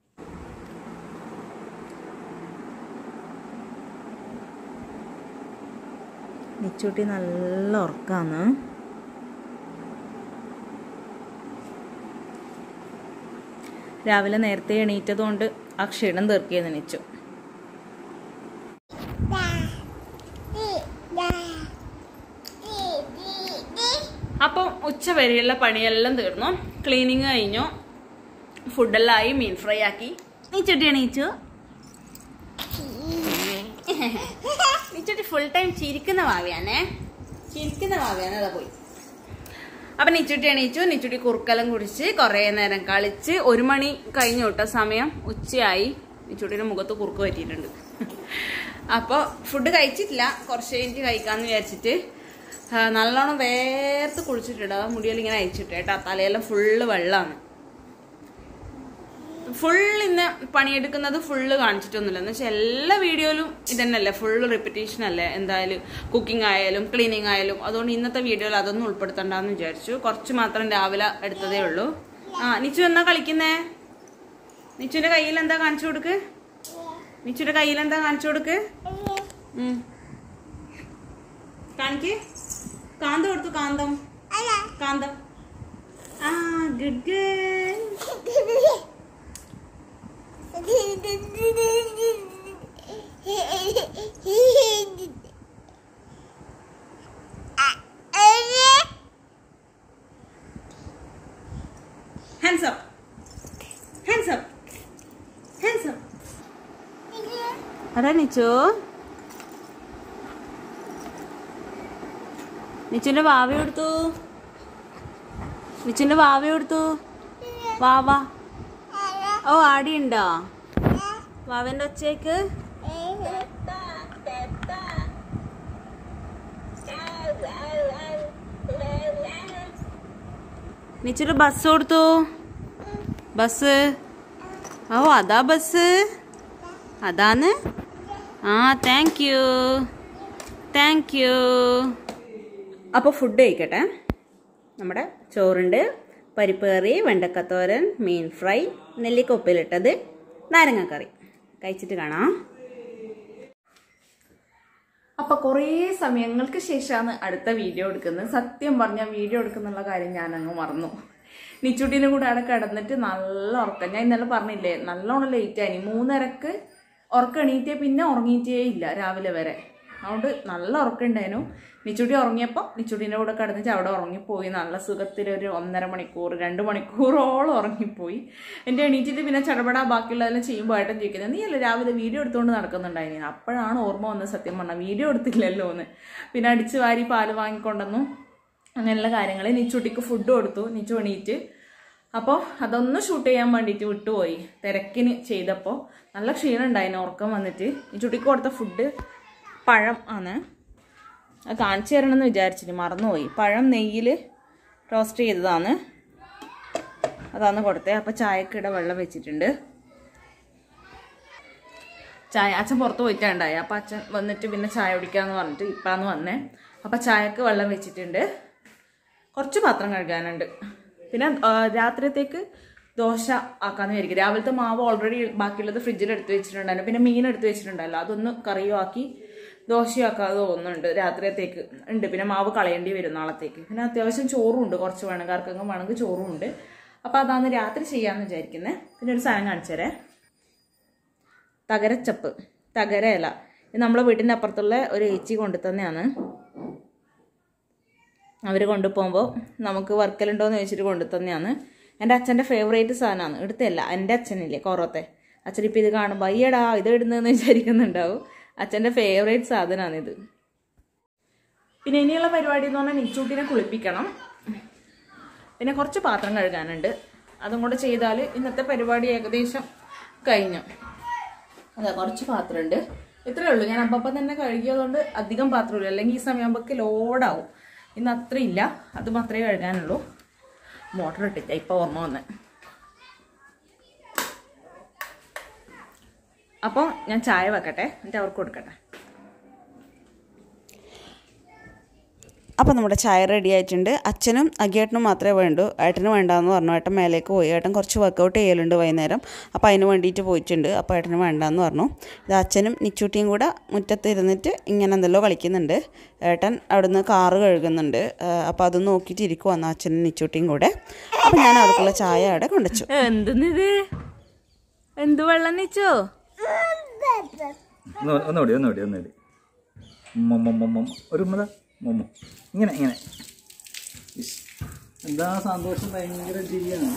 നിച്ചൂട്ടി നല്ല ഉറക്കാന്ന്. രാവിലെ നേരത്തെ എണീറ്റതുകൊണ്ട് ആ ക്ഷീണം തീർക്കിയെന്ന് നിച്ചു. അപ്പം ഉച്ച വരെയുള്ള പണിയെല്ലാം തീർന്നു. ക്ലീനിങ് കഴിഞ്ഞു, ഫുഡെല്ലാം ആയി, മീൻ ഫ്രൈ ആക്കി. നിച്ചുട്ടി എണീച്ചു. നിച്ചുട്ടി ഫുൾ ടൈം ചിരിക്കുന്ന ഭാവിയാണേ, അതാ പോയി. അപ്പം നിച്ചുട്ടി എണീച്ചു. നിച്ചുട്ടി കുറുക്കെല്ലാം കുടിച്ച് കുറേ നേരം കളിച്ച് 1 മണി കഴിഞ്ഞു കേട്ടോ സമയം, ഉച്ചയായി. നിച്ചുട്ടിയുടെ മുഖത്ത് കുറുക്ക് പറ്റിയിട്ടുണ്ട്. അപ്പോൾ ഫുഡ് കഴിച്ചിട്ടില്ല, കുറച്ച് കഴിഞ്ഞിട്ട് കഴിക്കാമെന്ന് വിചാരിച്ചിട്ട് നല്ലോണം വേർത്ത് കുളിച്ചിട്ടുണ്ട്. ആ മുടിയെല്ലാം ഇങ്ങനെ അയച്ചിട്ട് കേട്ടോ, തലയെല്ലാം ഫുള്ള് വെള്ളമാണ്. ഫുൾ ഇന്ന് പണിയെടുക്കുന്നത് ഫുള്ള് കാണിച്ചിട്ടൊന്നുമില്ല, എന്ന് വെച്ചാൽ എല്ലാ വീഡിയോയിലും ഇതന്നെയല്ലേ, ഫുള്ള് റിപ്പീറ്റേഷൻ അല്ലേ എന്തായാലും, കുക്കിംഗ് ആയാലും ക്ലീനിങ് ആയാലും. അതുകൊണ്ട് ഇന്നത്തെ വീഡിയോയിൽ അതൊന്നും ഉൾപ്പെടുത്തണ്ടെന്ന് വിചാരിച്ചു. കുറച്ച് മാത്രം രാവിലെ എടുത്തതേ ഉള്ളൂ. നിച്ചു എന്നാ കളിക്കുന്നേ? നിച്ചുവിന്റെ കയ്യിൽ എന്താ കാണിച്ചു കൊടുക്ക്? നിച്ചുവിന്റെ കയ്യിൽ എന്താ കാണിച്ചു കൊടുക്ക്? കാണിക്ക്. കാന്തം കൊടുത്തു. കാന്തം. ആ good girl. Hands up. Hands up. Hands up. Ada Nichu. നിച്ചുവിന്റെ വാവ എടുത്തു. നിച്ചുവിന്റെ വാവ എടുത്തു. വാവ. ഓ ആടിയുണ്ടോ വാവന്റെ ഒച്ചയ്ക്ക്? നിച്ചുവിന്റെ ബസ് കൊടുത്തു. ബസ്. ഓ അതാ ബസ്, അതാന്ന്. ആ താങ്ക് യു. അപ്പോൾ ഫുഡ് കഴിക്കട്ടെ. നമ്മുടെ ചോറുണ്ട്, പരിപ്പ് കറി, വെണ്ടക്കത്തോരൻ, മീൻ ഫ്രൈ, നെല്ലിക്ക ഉപ്പിലിട്ടത്, നാരങ്ങക്കറി. കഴിച്ചിട്ട് കാണാം. അപ്പോൾ കുറേ സമയങ്ങൾക്ക് ശേഷമാണ് അടുത്ത വീഡിയോ എടുക്കുന്നത്. സത്യം പറഞ്ഞാൽ വീഡിയോ എടുക്കുന്നുള്ള കാര്യം ഞാനങ്ങ് മറന്നു. നിച്ചുട്ടീൻ്റെ കൂടെ അവിടെ കിടന്നിട്ട് നല്ല ഉറക്കം. ഞാൻ ഇന്നലെ പറഞ്ഞില്ലേ, നല്ലോണം ലേറ്റായി. 3:30 ഉറക്കം എണീറ്റേ പിന്നെ ഉറങ്ങിയിട്ടേ ഇല്ല രാവിലെ വരെ. അതുകൊണ്ട് നല്ല ഉറക്കമുണ്ടായിരുന്നു. നിച്ചുട്ടി ഉറങ്ങിയപ്പോൾ നിച്ചുട്ടീൻ്റെ കൂടെ കിടന്നിട്ട് അവിടെ ഉറങ്ങിപ്പോയി. നല്ല സുഖത്തിൽ ഒരു 1.5 മണിക്കൂർ 2 മണിക്കൂറോളം ഉറങ്ങിപ്പോയി. എൻ്റെ എണീറ്റിട്ട് പിന്നെ ചടപടാ ബാക്കിയുള്ളതെല്ലാം ചെയ്യുമ്പോൾ ആയിട്ടും ചോദിക്കുന്നത്, നീ അല്ലേ രാവിലെ വീഡിയോ എടുത്തുകൊണ്ട് നടക്കുന്നുണ്ടായിരുന്നു? അപ്പോഴാണ് ഓർമ്മ വന്നത്, സത്യം പറഞ്ഞാൽ വീഡിയോ എടുത്തില്ലല്ലോ എന്ന്. പിന്നെ അടിച്ച് വാരി പാല് വാങ്ങിക്കൊണ്ടെന്നു, അങ്ങനെയുള്ള കാര്യങ്ങൾ. നിച്ചുട്ടിക്ക് ഫുഡ് കൊടുത്തു. നിച്ചു എണീറ്റ്. അപ്പോൾ അതൊന്ന് ഷൂട്ട് ചെയ്യാൻ വേണ്ടിയിട്ട് വിട്ടുപോയി. തിരക്കിന് ചെയ്തപ്പോൾ നല്ല ക്ഷീണം ഉണ്ടായിരുന്നു, ഉറക്കം വന്നിട്ട്. നിച്ചുട്ടിക്ക് കൊടുത്ത ഫുഡ് പഴം ആണ്. അത് കാണിച്ചു തരണമെന്ന് വിചാരിച്ചിട്ട് മറന്നുപോയി. പഴം നെയ്യിൽ റോസ്റ്റ് ചെയ്തതാണ്, അതാണ് കൊടുത്തത്. അപ്പോൾ ചായക്കിടെ വെള്ളം വെച്ചിട്ടുണ്ട്. ചായ അച്ഛൻ പുറത്ത് പോയിട്ടുണ്ടായി. അപ്പോൾ അച്ഛൻ വന്നിട്ട് പിന്നെ ചായ കുടിക്കാമെന്ന് പറഞ്ഞിട്ട് ഇപ്പാന്ന് വന്നേ. അപ്പോൾ ചായക്ക് വെള്ളം വെച്ചിട്ടുണ്ട്. കുറച്ച് പാത്രം കഴുകാനുണ്ട്. പിന്നെ രാത്രിയത്തേക്ക് ദോശ ആക്കാമെന്ന് വിചാരിക്കും. രാവിലത്തെ മാവ് ഓൾറെഡി ബാക്കിയുള്ളത് ഫ്രിഡ്ജിൽ എടുത്ത് വെച്ചിട്ടുണ്ടായിരുന്നു. പിന്നെ മീൻ എടുത്ത് വെച്ചിട്ടുണ്ടല്ലോ, അതൊന്ന് കറിയും ആക്കി ദോശയാക്കാതെ തോന്നുന്നുണ്ട്. രാത്രിയത്തേക്ക് ഉണ്ട്. പിന്നെ മാവ് കളയേണ്ടി വരും നാളത്തേക്ക്. പിന്നെ അത്യാവശ്യം ചോറും ഉണ്ട്, കുറച്ച് വേണമെങ്കിൽ വേണമെങ്കിൽ ചോറും ഉണ്ട്. അപ്പോൾ അതാണ് രാത്രി ചെയ്യാമെന്ന് വിചാരിക്കുന്നത്. പിന്നെ ഒരു സാധനം കാണിച്ചേരേ, തകരച്ചപ്പ്, തകരയില. ഇത് നമ്മളെ വീട്ടിൻ്റെ അപ്പുറത്തുള്ള ഒരു ഏച്ചി കൊണ്ടു തന്നെയാണ്. അവർ കൊണ്ടുപോകുമ്പോൾ നമുക്ക് വർക്കലുണ്ടോയെന്ന് ചോദിച്ചിട്ട് കൊണ്ടു തന്നെയാണ്. എൻ്റെ അച്ഛൻ്റെ ഫേവറേറ്റ് സാധനമാണ്. എടുത്തല്ല, എൻ്റെ അച്ഛനില്ലേ കൊറോത്തെ അച്ഛനിപ്പോൾ ഇത് കാണുമ്പോൾ അയ്യടാ ഇത് ഇടുന്നതെന്ന് വിചാരിക്കുന്നുണ്ടാവും. അച്ഛൻ്റെ ഫേവറേറ്റ് സാധനമാണിത്. പിന്നെ ഇനിയുള്ള പരിപാടി എന്ന് പറഞ്ഞാൽ നിച്ചൂട്ടിനെ കുളിപ്പിക്കണം. പിന്നെ കുറച്ച് പാത്രം കഴുകാനുണ്ട്. അതും കൂടെ ചെയ്താൽ ഇന്നത്തെ പരിപാടി ഏകദേശം കഴിഞ്ഞു. അതെ, കുറച്ച് പാത്രമുണ്ട്. ഇത്രയേ ഉള്ളൂ. ഞാൻ അപ്പം തന്നെ കഴുകിയതുകൊണ്ട് അധികം പാത്രമില്ല, അല്ലെങ്കിൽ ഈ സമയമാകുമ്പോഴേക്ക് ലോഡാവും. ഇന്ന് അത്രയില്ല, അത് മാത്രമേ കഴുകാനുള്ളൂ. മോട്ടർ ഇട്ടില്ല, ഇപ്പം ഓർമ്മ വന്ന്. അപ്പോൾ ഞാൻ ചായ വെക്കട്ടെ, എന്നിട്ട് അവർക്ക് കൊടുക്കട്ടെ. അപ്പോൾ നമ്മുടെ ചായ റെഡി ആയിട്ടുണ്ട്. അച്ഛനും അഗിയേട്ടനും മാത്രമേ വേണ്ടൂ. ഏട്ടന് വേണ്ടാന്ന് പറഞ്ഞു. ഏട്ടൻ മേലേക്ക് പോയി. ഏട്ടൻ കുറച്ച് വർക്കൗട്ട് ചെയ്യലുണ്ട് വൈകുന്നേരം, അപ്പോൾ അതിന് വേണ്ടിയിട്ട് പോയിട്ടുണ്ട്. അപ്പോൾ ഏട്ടന് വേണ്ടാന്ന് പറഞ്ഞു. ഇത് അച്ഛനും നിച്ചൂട്ടിയും കൂടെ മുറ്റത്ത് ഇരുന്നിട്ട് ഇങ്ങനെ എന്തെല്ലോ കളിക്കുന്നുണ്ട്. ഏട്ടൻ അവിടുന്ന് കാറ് കഴുകുന്നുണ്ട്. അപ്പോൾ അത് നോക്കിയിട്ട് ഇരിക്കുവാന്ന് അച്ഛനും നിച്ചൂട്ടിയും കൂടെ. അപ്പോൾ ഞാൻ അവർക്കുള്ള ചായ അവിടെ കൊണ്ടുവച്ചു. എന്തെന്നിത്? എന്ത് വെള്ളം നിച്ചോ? ഒന്നുകൂടി ഒരു മൊമ്മ ഇങ്ങനെ ഇങ്ങനെ. എന്താ സന്തോഷം, ഭയങ്കര ചിരിയാണ്.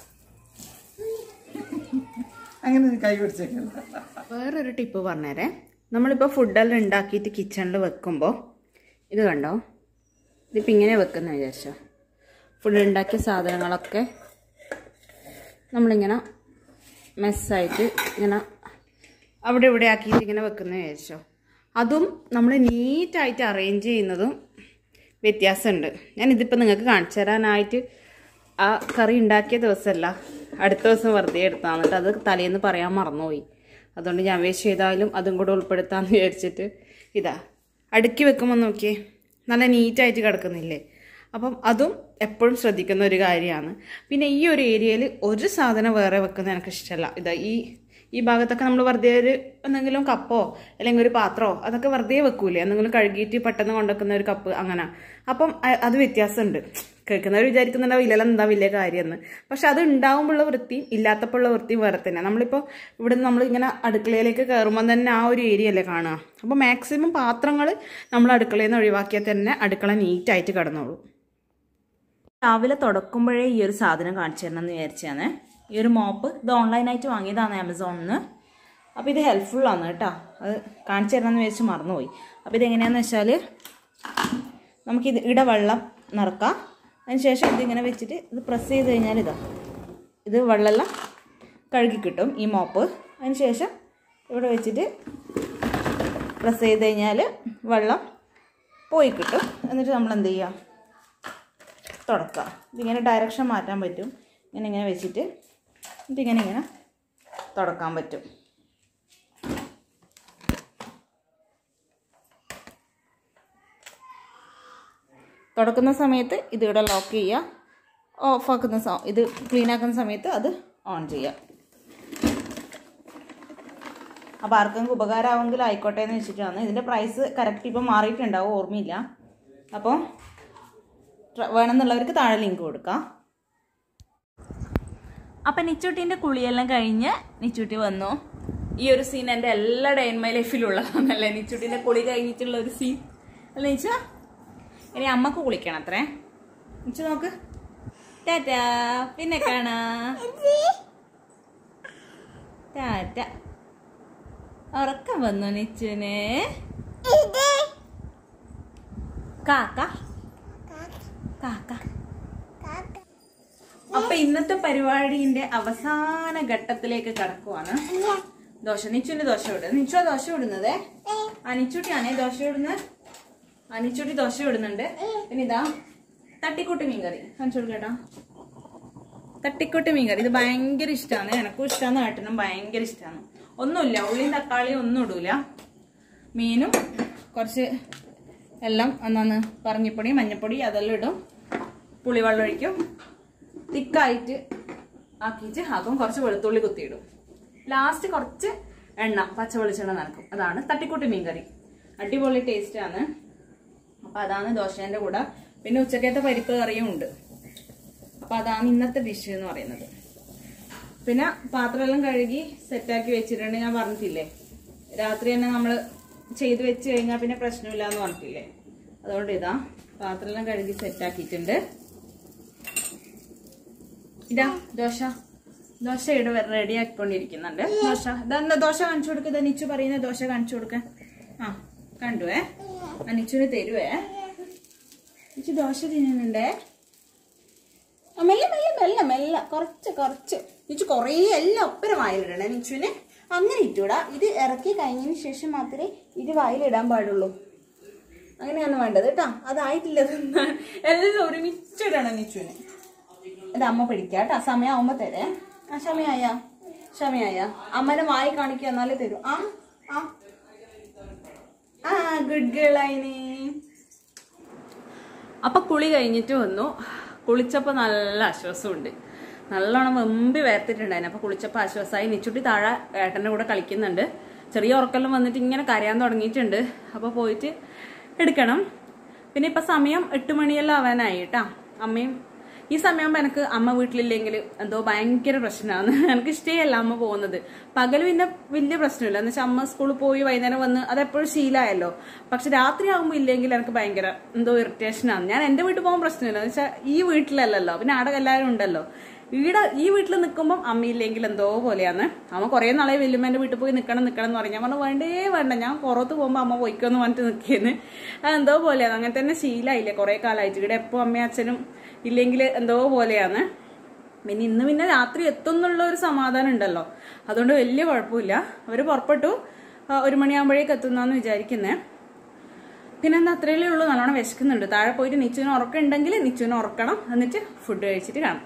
അങ്ങനെ കൈ പിടിച്ചേക്കല്ല. വേറൊരു ടിപ്പ് പറഞ്ഞേരേ. നമ്മളിപ്പോൾ ഫുഡെല്ലാം ഉണ്ടാക്കിയിട്ട് കിച്ചണിൽ വെക്കുമ്പോൾ ഇത് കണ്ടോ, ഇതിപ്പോൾ ഇങ്ങനെ വെക്കുന്ന വിചാരിച്ചോ. ഫുഡ് ഉണ്ടാക്കിയ സാധനങ്ങളൊക്കെ നമ്മളിങ്ങനെ മെസ്സായിട്ട് ഇങ്ങനെ അവിടെ ഇവിടെ ആക്കിയിട്ട് ഇങ്ങനെ വെക്കുന്ന വിചാരിച്ചോ. അതും നമ്മൾ നീറ്റായിട്ട് അറേഞ്ച് ചെയ്യുന്നതും വ്യത്യാസമുണ്ട്. ഞാനിതിപ്പോൾ നിങ്ങൾക്ക് കാണിച്ചു തരാനായിട്ട് ആ കറി ഉണ്ടാക്കിയ ദിവസമല്ല, അടുത്ത ദിവസം വെറുതെ എടുത്താൽ എന്നിട്ട് അത് തലേന്ന് പറയാൻ മറന്നുപോയി. അതുകൊണ്ട് ഞാൻ വേസ്റ്റ് ചെയ്താലും അതും കൂടെ ഉൾപ്പെടുത്താമെന്ന് വിചാരിച്ചിട്ട് ഇതാ അടുക്കി വെക്കുമ്പോൾ നോക്കിയേ, നല്ല നീറ്റായിട്ട് കിടക്കുന്നില്ലേ. അപ്പം അതും എപ്പോഴും ശ്രദ്ധിക്കുന്ന ഒരു കാര്യമാണ്. പിന്നെ ഈ ഒരു ഏരിയയിൽ ഒരു സാധനം വേറെ വെക്കുന്നത് എനിക്ക് ഇഷ്ടമല്ല. ഇതാ ഈ ഭാഗത്തൊക്കെ നമ്മൾ വെറുതെ ഒരു എന്തെങ്കിലും കപ്പോ അല്ലെങ്കിൽ ഒരു പാത്രമോ അതൊക്കെ വെറുതെ വെക്കൂലേ, എന്തെങ്കിലും കഴുകിയിട്ട് പെട്ടെന്ന് കൊണ്ടുവെക്കുന്ന ഒരു കപ്പ് അങ്ങനെ. അപ്പം അത് വ്യത്യാസമുണ്ട്. കേൾക്കുന്നവർ വിചാരിക്കുന്നുണ്ടാവും ഇല്ലല്ലോ എന്താ വലിയ കാര്യമെന്ന്. പക്ഷെ അത് ഉണ്ടാകുമ്പോഴുള്ള വൃത്തിയും ഇല്ലാത്തപ്പോഴുള്ള വൃത്തിയും വേറെ തന്നെ. നമ്മളിപ്പോൾ ഇവിടെ നിന്ന് നമ്മളിങ്ങനെ അടുക്കളയിലേക്ക് കയറുമ്പോൾ തന്നെ ആ ഒരു ഏരിയ അല്ലേ കാണുക. അപ്പോൾ മാക്സിമം പാത്രങ്ങൾ നമ്മൾ അടുക്കളയിൽ നിന്ന് ഒഴിവാക്കിയാൽ തന്നെ അടുക്കള നീറ്റായിട്ട് കിടന്നോളൂ. രാവിലെ തുടക്കുമ്പോഴേ ഈ ഒരു സാധനം കാണിച്ചു തരണമെന്ന് വിചാരിച്ചാണ്. ഈ ഒരു മോപ്പ് ഇത് ഓൺലൈനായിട്ട് വാങ്ങിയതാണ് ആമസോണിൽ നിന്ന്. അപ്പോൾ ഇത് ഹെൽപ്ഫുള്ളാണ് കേട്ടോ. അത് കാണിച്ചു തരണമെന്ന് വിചാരിച്ച് മറന്നുപോയി. അപ്പോൾ ഇതെങ്ങനെയാണെന്ന് വെച്ചാൽ നമുക്കിത് ഇവിടെ വെള്ളം നിറക്കാം. അതിന് ശേഷം ഇതിങ്ങനെ വെച്ചിട്ട് ഇത് പ്രസ് ചെയ്ത് കഴിഞ്ഞാൽ ഇത് വെള്ളമെല്ലാം കഴുകി കിട്ടും ഈ മോപ്പ്. അതിന് ശേഷം ഇവിടെ വെച്ചിട്ട് പ്രസ് ചെയ്ത് കഴിഞ്ഞാൽ വെള്ളം പോയി കിട്ടും. എന്നിട്ട് നമ്മൾ എന്ത് ചെയ്യുക, തുടക്കുക. ഇതിങ്ങനെ ഡയറക്ഷൻ മാറ്റാൻ പറ്റും. ഇങ്ങനെ വെച്ചിട്ട് ഇതിങ്ങനെ തുടക്കാൻ പറ്റും. തുടക്കുന്ന സമയത്ത് ഇതിവിടെ ലോക്ക് ചെയ്യുക. ഓഫാക്കുന്ന ഇത് ക്ലീൻ ആക്കുന്ന സമയത്ത് അത് ഓൺ ചെയ്യുക. അപ്പോൾ ആർക്കെങ്കിലും ഉപകാരമാവെങ്കിൽ ആയിക്കോട്ടെ എന്ന് വെച്ചിട്ടാണ്. ഇതിൻ്റെ പ്രൈസ് കറക്റ്റ് ഇപ്പം മാറിയിട്ടുണ്ടാവും, ഓർമ്മയില്ല. അപ്പോൾ വേണമെന്നുള്ളവർക്ക് താഴെ ലിങ്ക് കൊടുക്കാം. അപ്പം നിച്ചൂട്ടീൻ്റെ കുളിയെല്ലാം കഴിഞ്ഞ് നിച്ചൂട്ടി വന്നു. ഈ ഒരു സീൻ എൻ്റെ എല്ലാ ഡേ ഇൻ മൈ ലൈഫിലുള്ളതാണല്ലേ, നിച്ചൂട്ടീൻ്റെ കുളി കഴിഞ്ഞിട്ടുള്ള ഒരു സീൻ അല്ലേ നിച്ച. ഇനി അമ്മക്ക് കുളിക്കണം അത്രേ. നിച്ചു നോക്ക്, ടാറ്റാ, പിന്നെ കാണാ, ടാറ്റ. ഉറക്കം വന്നു നിച്ചുന്. കാക്ക കാക്ക. അപ്പൊ ഇന്നത്തെ പരിപാടിന്റെ അവസാന ഘട്ടത്തിലേക്ക് കടക്കുവാണ്. നിച്ചുവിന്റെ ദോശ വിടുന്നത്. നിച്ചു ദോശ വിടുന്നതേ അനിച്ചൂട്ടിയാണേ ദോശ വിടുന്നത്. അനിച്ചൂട്ടി ദോശ വിടുന്നുണ്ട്. പിന്നെ ഇതാ തട്ടിക്കൂട്ട് മീൻകറി കാണിച്ചു കൊടുക്കേട്ടാ. തട്ടിക്കൂട്ട് മീൻകറി ഇത് ഭയങ്കര ഇഷ്ടമാണ്. എനക്കും ഇഷ്ടമാണ്, ഏട്ടനും ഭയങ്കര ഇഷ്ടമാണ്. ഒന്നുമില്ല, ഉള്ളിയും തക്കാളിയും ഒന്നും ഇടൂല. മീനും കുറച്ച് എല്ലാം ഒന്നാന്ന് പറഞ്ഞിപ്പൊടി മഞ്ഞപ്പൊടി അതെല്ലാം ഇടും. പുളിവെള്ളം ഒഴിക്കും. തിക്കായിട്ട് ആക്കിയിട്ട് ആക്കും. കുറച്ച് വെളുത്തുള്ളി കുത്തിയിടും. ലാസ്റ്റ് കുറച്ച് എണ്ണ, പച്ച വെളിച്ചെണ്ണ നനക്കും. അതാണ് തട്ടിക്കൂട്ട് മീൻകറി. അടിപൊളി ടേസ്റ്റാണ്. അപ്പം അതാണ് ദോശേൻ്റെ കൂടെ. പിന്നെ ഉച്ചക്കത്തെ പരിപ്പ് കറിയും ഉണ്ട്. അപ്പം അതാണ് ഇന്നത്തെ ഡിഷ് എന്ന് പറയുന്നത്. പിന്നെ പാത്രമെല്ലാം കഴുകി സെറ്റാക്കി വെച്ചിട്ടുണ്ട്. ഞാൻ പറഞ്ഞിട്ടില്ലേ രാത്രി തന്നെ നമ്മൾ ചെയ്ത് വെച്ച് കഴിഞ്ഞാൽ പിന്നെ പ്രശ്നമില്ല എന്ന് പറഞ്ഞിട്ടില്ലേ. അതുകൊണ്ട് ഇതാ പാത്രമെല്ലാം കഴുകി സെറ്റാക്കിയിട്ടുണ്ട്. ഇതാ ദോശ ഇവിടെ റെഡി ആക്കിക്കൊണ്ടിരിക്കുന്നുണ്ട്. ഇതെന്താ ദോശ കാണിച്ചു കൊടുക്കുക. നിച്ചു പറയുന്ന ദോശ കാണിച്ചു കൊടുക്ക. ആ കണ്ടുവേ, നിച്ചുവിന് തരുവേ. നിച്ചു ദോശ തിന്നുന്നുണ്ടേ. മെല്ലെ മെല്ലെ മെല്ലെ മെല്ലെ കുറച്ച് നിച്ചു കുറേ എല്ലാം ഒപ്പര വായിലിടണേ നിച്ചുവിന്. അങ്ങനെ ഇട്ടൂടാ. ഇത് ഇറക്കി കഴിഞ്ഞതിന് ശേഷം മാത്രമേ ഇത് വായിലിടാൻ പാടുള്ളൂ. അങ്ങനെയാണ് വേണ്ടത് കേട്ടോ. അതായിട്ടില്ല. എല്ലാം ഒരുമിച്ചിടണം നിച്ചുവിന്. ഇത് അമ്മ പിടിക്കാം കേട്ടോ. സമയമാകുമ്പോ തരേ. ക്ഷമയായ അമ്മനെ വായി കാണിക്കുക എന്നാലേ തരും. ഗുഡ് ഗേൾ ആയിനി. അപ്പൊ കുളി കഴിഞ്ഞിട്ട് വന്നു. കുളിച്ചപ്പോൾ നല്ല ആശ്വാസമുണ്ട്. നല്ലോണം വെമ്പി വേർത്തിട്ടുണ്ടായിരുന്നു. അപ്പൊ കുളിച്ചപ്പോൾ ആശ്വാസമായി. നിച്ചുട്ടി താഴെ ഏട്ടൻ്റെ കൂടെ കളിക്കുന്നുണ്ട്. ചെറിയ ഉറക്കെല്ലാം വന്നിട്ട് ഇങ്ങനെ കരയാൻ തുടങ്ങിയിട്ടുണ്ട്. അപ്പോൾ പോയിട്ട് എടുക്കണം. പിന്നെ ഇപ്പം സമയം 8 മണിയെല്ലാം ആവാനായി കേട്ടോ. അമ്മയും ഈ സമയമാകുമ്പോൾ എനിക്ക് അമ്മ വീട്ടിലില്ലെങ്കിൽ എന്തോ ഭയങ്കര പ്രശ്നമാണ്. എനിക്ക് ഇഷ്ടമല്ല അമ്മ പോകുന്നത്. പകൽ പിന്നെ വലിയ പ്രശ്നമില്ല. എന്ന് വെച്ചാൽ അമ്മ സ്കൂളിൽ പോയി വൈകുന്നേരം വന്ന് അതെപ്പോഴും ശീലമായല്ലോ. പക്ഷെ രാത്രി ആകുമ്പോൾ ഇല്ലെങ്കിൽ എനിക്ക് ഭയങ്കര എന്തോ ഇറിറ്റേഷനാണ്. ഞാൻ എൻ്റെ വീട്ടിൽ പോകുമ്പോൾ പ്രശ്നമില്ല. എന്ന് വെച്ചാൽ ഈ വീട്ടിലല്ലല്ലോ, പിന്നെ അവിടെ എല്ലാവരും ഉണ്ടല്ലോ. ഈ വീട്ടിൽ നിൽക്കുമ്പം അമ്മയില്ലെങ്കിൽ എന്തോ പോലെയാണ്. അമ്മ കുറേ നാളെ വല്യമ്മേൻ്റെ വീട്ടിൽ പോയി നിൽക്കണം എന്ന് പറഞ്ഞു. ഞാൻ പറഞ്ഞു വേണ്ട, ഞാൻ പുറത്ത് പോകുമ്പോൾ അമ്മ പോയിക്കോന്ന് പറഞ്ഞിട്ട് നിൽക്കിയെന്ന്. അതെന്തോ പോലെയാണ്. അങ്ങനെ തന്നെ ശീലമായില്ലേ കുറേ കാലമായിട്ട്. ഇവിടെ എപ്പോൾ അമ്മയും അച്ഛനും ഇല്ലെങ്കിൽ എന്തോ പോലെയാണ്. പിന്നെ ഇന്ന് പിന്നെ രാത്രി എത്തുന്നുള്ള ഒരു സമാധാനം ഉണ്ടല്ലോ, അതുകൊണ്ട് വലിയ കുഴപ്പമില്ല. അവർ പുറപ്പെട്ടു 1 മണിയാകുമ്പോഴേക്ക് എത്തുന്നാന്ന് വിചാരിക്കുന്നേ. പിന്നെ എന്താ അത്രയല്ലേ ഉള്ളൂ. നല്ലോണം വിശക്കുന്നുണ്ട്. താഴെ പോയിട്ട് നിച്ചുവിന് ഉറക്കമുണ്ടെങ്കിൽ നിച്ചുവിനെ ഉറക്കണം. എന്നിട്ട് ഫുഡ് കഴിച്ചിട്ട് കാണാം.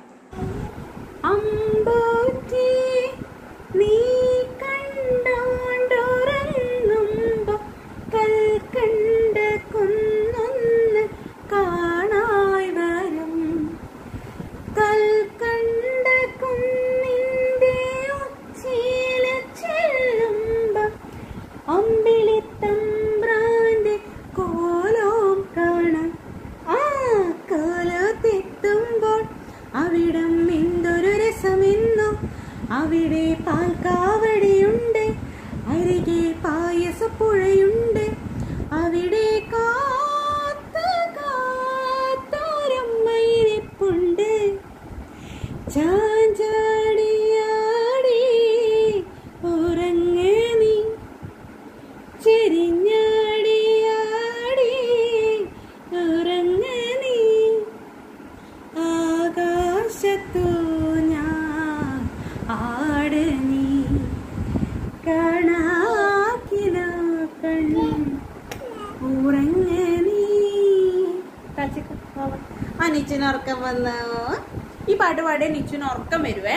അമ്പൂറ്റി നീ കണ്ടോണ്ടുറങ്ങുമ്പോ കൽക്കണ്ട കുന്നൊന്ന് കാണായി വരും. കൽക്കണ്ട കുന്നിന്റെ ഉച്ചില ചെല്ലുമ്പോ അമ്പിളിത്തമ്പ്രാന്റെ കോലം കാണാം. ആ കോലത്തെത്തുമ്പോൾ അവിടം എന്തൊരു രസമെന്നോ. അവിടെ പാൽക്കാവടിയുണ്ട്, അരികെ പായസപ്പുഴയുണ്ട്. അവിടെ കാത്തോരമ്മയിരിപ്പുണ്ട്. ചാഞ്ചാടിയാടി ഉറങ്ങേ നീ, ചെരിഞ്ഞാടിയാടി ഉറങ്ങേ നീ. ആകാശത്തു ഞാൻ ആട് നീ, കാണാക്കിലോ കണ്ണു ഉറങ്ങേ നീ. നിച്ചുന് ഉറക്കം വന്നോ? ഈ പാട്ട് പാടിയ നിച്ചുന് ഉറക്കം വരുവേ.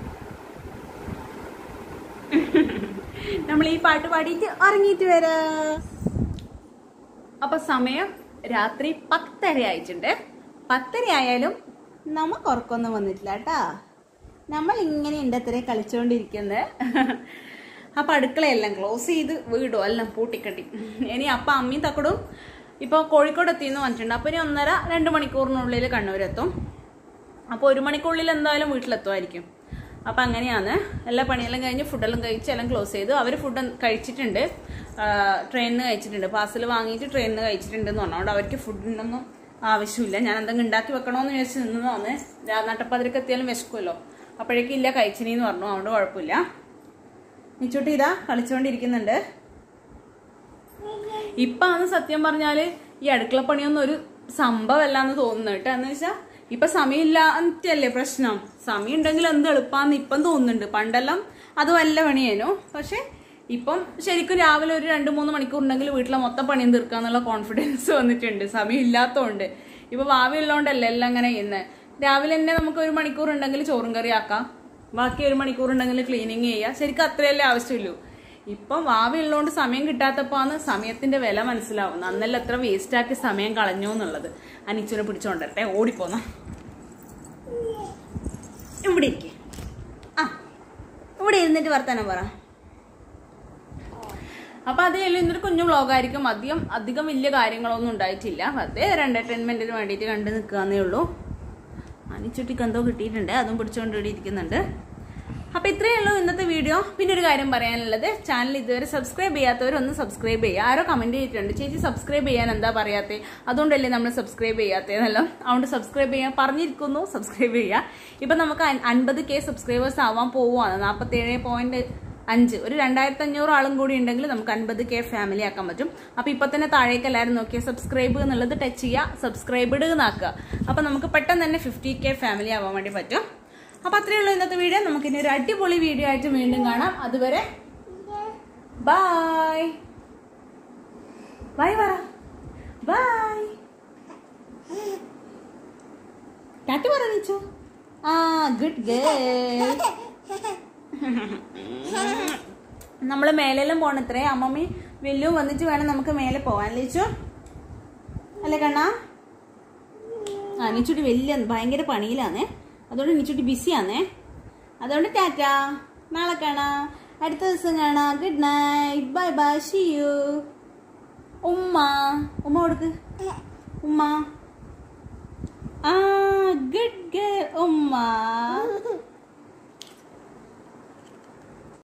നമ്മൾ ഈ പാട്ട് പാടിയിട്ട് ഉറങ്ങിയിട്ട് വരാ. അപ്പൊ സമയം രാത്രി 10:30 ആയിട്ടുണ്ട്. 10:30 ആയാലും നമുക്ക് ഉറക്കമൊന്നും വന്നിട്ടില്ല കേട്ടാ. നമ്മൾ ഇങ്ങനെ ഇണ്ടത്രേ കളിച്ചുകൊണ്ടിരിക്കുന്നത്. അപ്പൊ അടുക്കളയെല്ലാം ക്ലോസ് ചെയ്ത് വീടും എല്ലാം പൂട്ടിക്കെട്ടി. ഇനി അപ്പം അമ്മയും തക്കടും ഇപ്പോൾ കോഴിക്കോട് എത്തിയെന്ന് പറഞ്ഞിട്ടുണ്ട്. അപ്പോൾ ഇനി 1.5-2 മണിക്കൂറിനുള്ളിൽ കണ്ണൂരെത്തും. അപ്പോൾ 1 മണിക്കുള്ളിൽ എന്തായാലും വീട്ടിലെത്തുമായിരിക്കും. അപ്പം അങ്ങനെയാണ്. എല്ലാ പണിയെല്ലാം കഴിഞ്ഞ് ഫുഡെല്ലാം കഴിച്ച് എല്ലാം ക്ലോസ് ചെയ്തു. അവർ ഫുഡ് കഴിച്ചിട്ടുണ്ട്, ട്രെയിനിൽ നിന്ന് കഴിച്ചിട്ടുണ്ട്. പാർസൽ വാങ്ങിയിട്ട് ട്രെയിനിൽ നിന്ന് കഴിച്ചിട്ടുണ്ടെന്ന് പറഞ്ഞു. അതുകൊണ്ട് അവർക്ക് ഫുഡിനൊന്നും ആവശ്യമില്ല. ഞാൻ എന്തെങ്കിലും ഉണ്ടാക്കി വെക്കണമെന്ന് വിചാരിച്ച് നിന്നതാണ്. നട്ടപ്പാതിരക്ക് എത്തിയാലും വിശക്കുമല്ലോ. അപ്പോഴേക്കും ഇല്ല കഴിച്ചിനെന്ന് പറഞ്ഞു. അതുകൊണ്ട് കുഴപ്പമില്ല. നിച്ചൂട്ടി ഇതാ കളിച്ചുകൊണ്ടിരിക്കുന്നുണ്ട്. ഇപ്പം അത് സത്യം പറഞ്ഞാൽ ഈ അടുക്കളപ്പണിയൊന്നും ഒരു സംഭവമല്ലാന്ന് തോന്നുന്നു കേട്ടോ. എന്ന് വെച്ചാൽ ഇപ്പം സമയമില്ലാത്തല്ലേ പ്രശ്നം. സമയം ഉണ്ടെങ്കിൽ എന്ത് എളുപ്പമാണെന്ന് ഇപ്പം തോന്നുന്നുണ്ട്. പണ്ടെല്ലാം അത് വല്ല പണിയേനു. പക്ഷെ ഇപ്പം ശരിക്കും രാവിലെ ഒരു 2-3 മണിക്കൂർ ഉണ്ടെങ്കിൽ വീട്ടിലെ മൊത്തം പണിയും തീർക്കാന്നുള്ള കോൺഫിഡൻസ് വന്നിട്ടുണ്ട്. സമയം ഇല്ലാത്തതുകൊണ്ട്. ഇപ്പൊ ഭാവി ഉള്ളതുകൊണ്ടല്ലേ എല്ലാം അങ്ങനെ ചെയ്യുന്നത്. രാവിലെ തന്നെ നമുക്ക് 1 മണിക്കൂർ ഉണ്ടെങ്കിൽ ചോറും കറി ആക്കാം, ബാക്കി 1 മണിക്കൂർ ഉണ്ടെങ്കിൽ ക്ലീനിങ് ചെയ്യാം. ശരിക്കും അത്രയല്ലേ ആവശ്യമുള്ളൂ. ഇപ്പം ഭാവി ഉള്ളതുകൊണ്ട് സമയം കിട്ടാത്തപ്പോഴാണ് സമയത്തിന്റെ വില മനസ്സിലാവുന്നത്. അന്നെല്ലാം എത്ര വേസ്റ്റാക്കി സമയം കളഞ്ഞു എന്നുള്ളത്. അനിച്ചുനെ പിടിച്ചോണ്ടട്ടെ ഓടിപ്പോന്ന ഇവിടെ ഇരിക്കേ. ഇവിടെ ഇരുന്നിട്ട് വർത്താനം പറ. അപ്പൊ അതേ ഇന്നൊരു കുഞ്ഞു വ്ളോഗായിരിക്കും. അധികം വലിയ കാര്യങ്ങളൊന്നും ഉണ്ടായിട്ടില്ല. അതേ ഒരു എന്റർടൈൻമെന്റിന് വേണ്ടിയിട്ട് കണ്ടു നിൽക്കാന്നേ ഉള്ളൂ. അനിച്ചുട്ടിക്ക് എന്തോ കിട്ടിയിട്ടുണ്ട്, അതും പിടിച്ചുകൊണ്ട് ഇവിടെ ഇരിക്കുന്നുണ്ട്. അപ്പൊ ഇത്രയേ ഉള്ളൂ ഇന്നത്തെ വീഡിയോ. പിന്നെ ഒരു കാര്യം പറയാനുള്ളത്, ചാനൽ ഇതുവരെ സബ്സ്ക്രൈബ് ചെയ്യാത്തവരൊന്ന് സബ്സ്ക്രൈബ് ചെയ്യുക. ആരോ കമന്റ് ചെയ്തിട്ടുണ്ട്, ചേച്ചി സബ്സ്ക്രൈബ് ചെയ്യാൻ എന്താ പറയാത്തേ, അതുകൊണ്ടല്ലേ നമ്മൾ സബ്സ്ക്രൈബ് ചെയ്യാത്തതെന്നല്ലോ. അതുകൊണ്ട് സബ്സ്ക്രൈബ് ചെയ്യാൻ പറഞ്ഞിരിക്കുന്നു, സബ്സ്ക്രൈബ് ചെയ്യുക. ഇപ്പൊ നമുക്ക് 50K സബ്സ്ക്രൈബേഴ്സ് ആവാൻ പോവുകയാണ്. 5 ഒരു 2500 ആളും കൂടി ഉണ്ടെങ്കിൽ നമുക്ക് 50K ഫാമിലി ആക്കാൻ പറ്റും. അപ്പോൾ ഇപ്പോൾ തന്നെ താഴേക്ക് എല്ലാവരും നോക്കിയാൽ സബ്സ്ക്രൈബ് എന്നുള്ളത് ടച്ച് ചെയ്യുക, സബ്സ്ക്രൈബ്ഡ് എന്നാക്കുക. അപ്പോൾ നമുക്ക് പെട്ടെന്ന് തന്നെ 50K ഫാമിലി ആവാൻ വേണ്ടി പറ്റും. അപ്പോൾ അത്രയേ ഉള്ളൂ ഇന്നത്തെ വീഡിയോ. നമുക്കിനി ഒരു അടിപൊളി വീഡിയോ ആയിട്ട് വീണ്ടും കാണാം. അതുവരെ ബൈ ബൈ പറ, ബൈ ടാറ്റ പറ നിച്ചു. Good girl. നമ്മള് മേലെല്ലാം പോണത്രേ. അമ്മമ്മി വലിയ വന്നിട്ട് വേണം നമുക്ക് മേലെ പോവാൻ ലിച്ചു അല്ലേ കണ്ണാ? നിച്ചൂട്ടി വലിയ ഭയങ്കര പണിയിലാന്നേ, അതുകൊണ്ട് നിച്ചൂട്ടി ബിസിയാന്നേ. അതുകൊണ്ട് ടാറ്റ, നാളെ കാണാം, അടുത്ത ദിവസം കാണാം. Good night, bye bye, see you. ഉമ്മ കൊടുക്ക്, ഉമ്മ. ഗുഡ് ഗേൾ ഉമ്മ.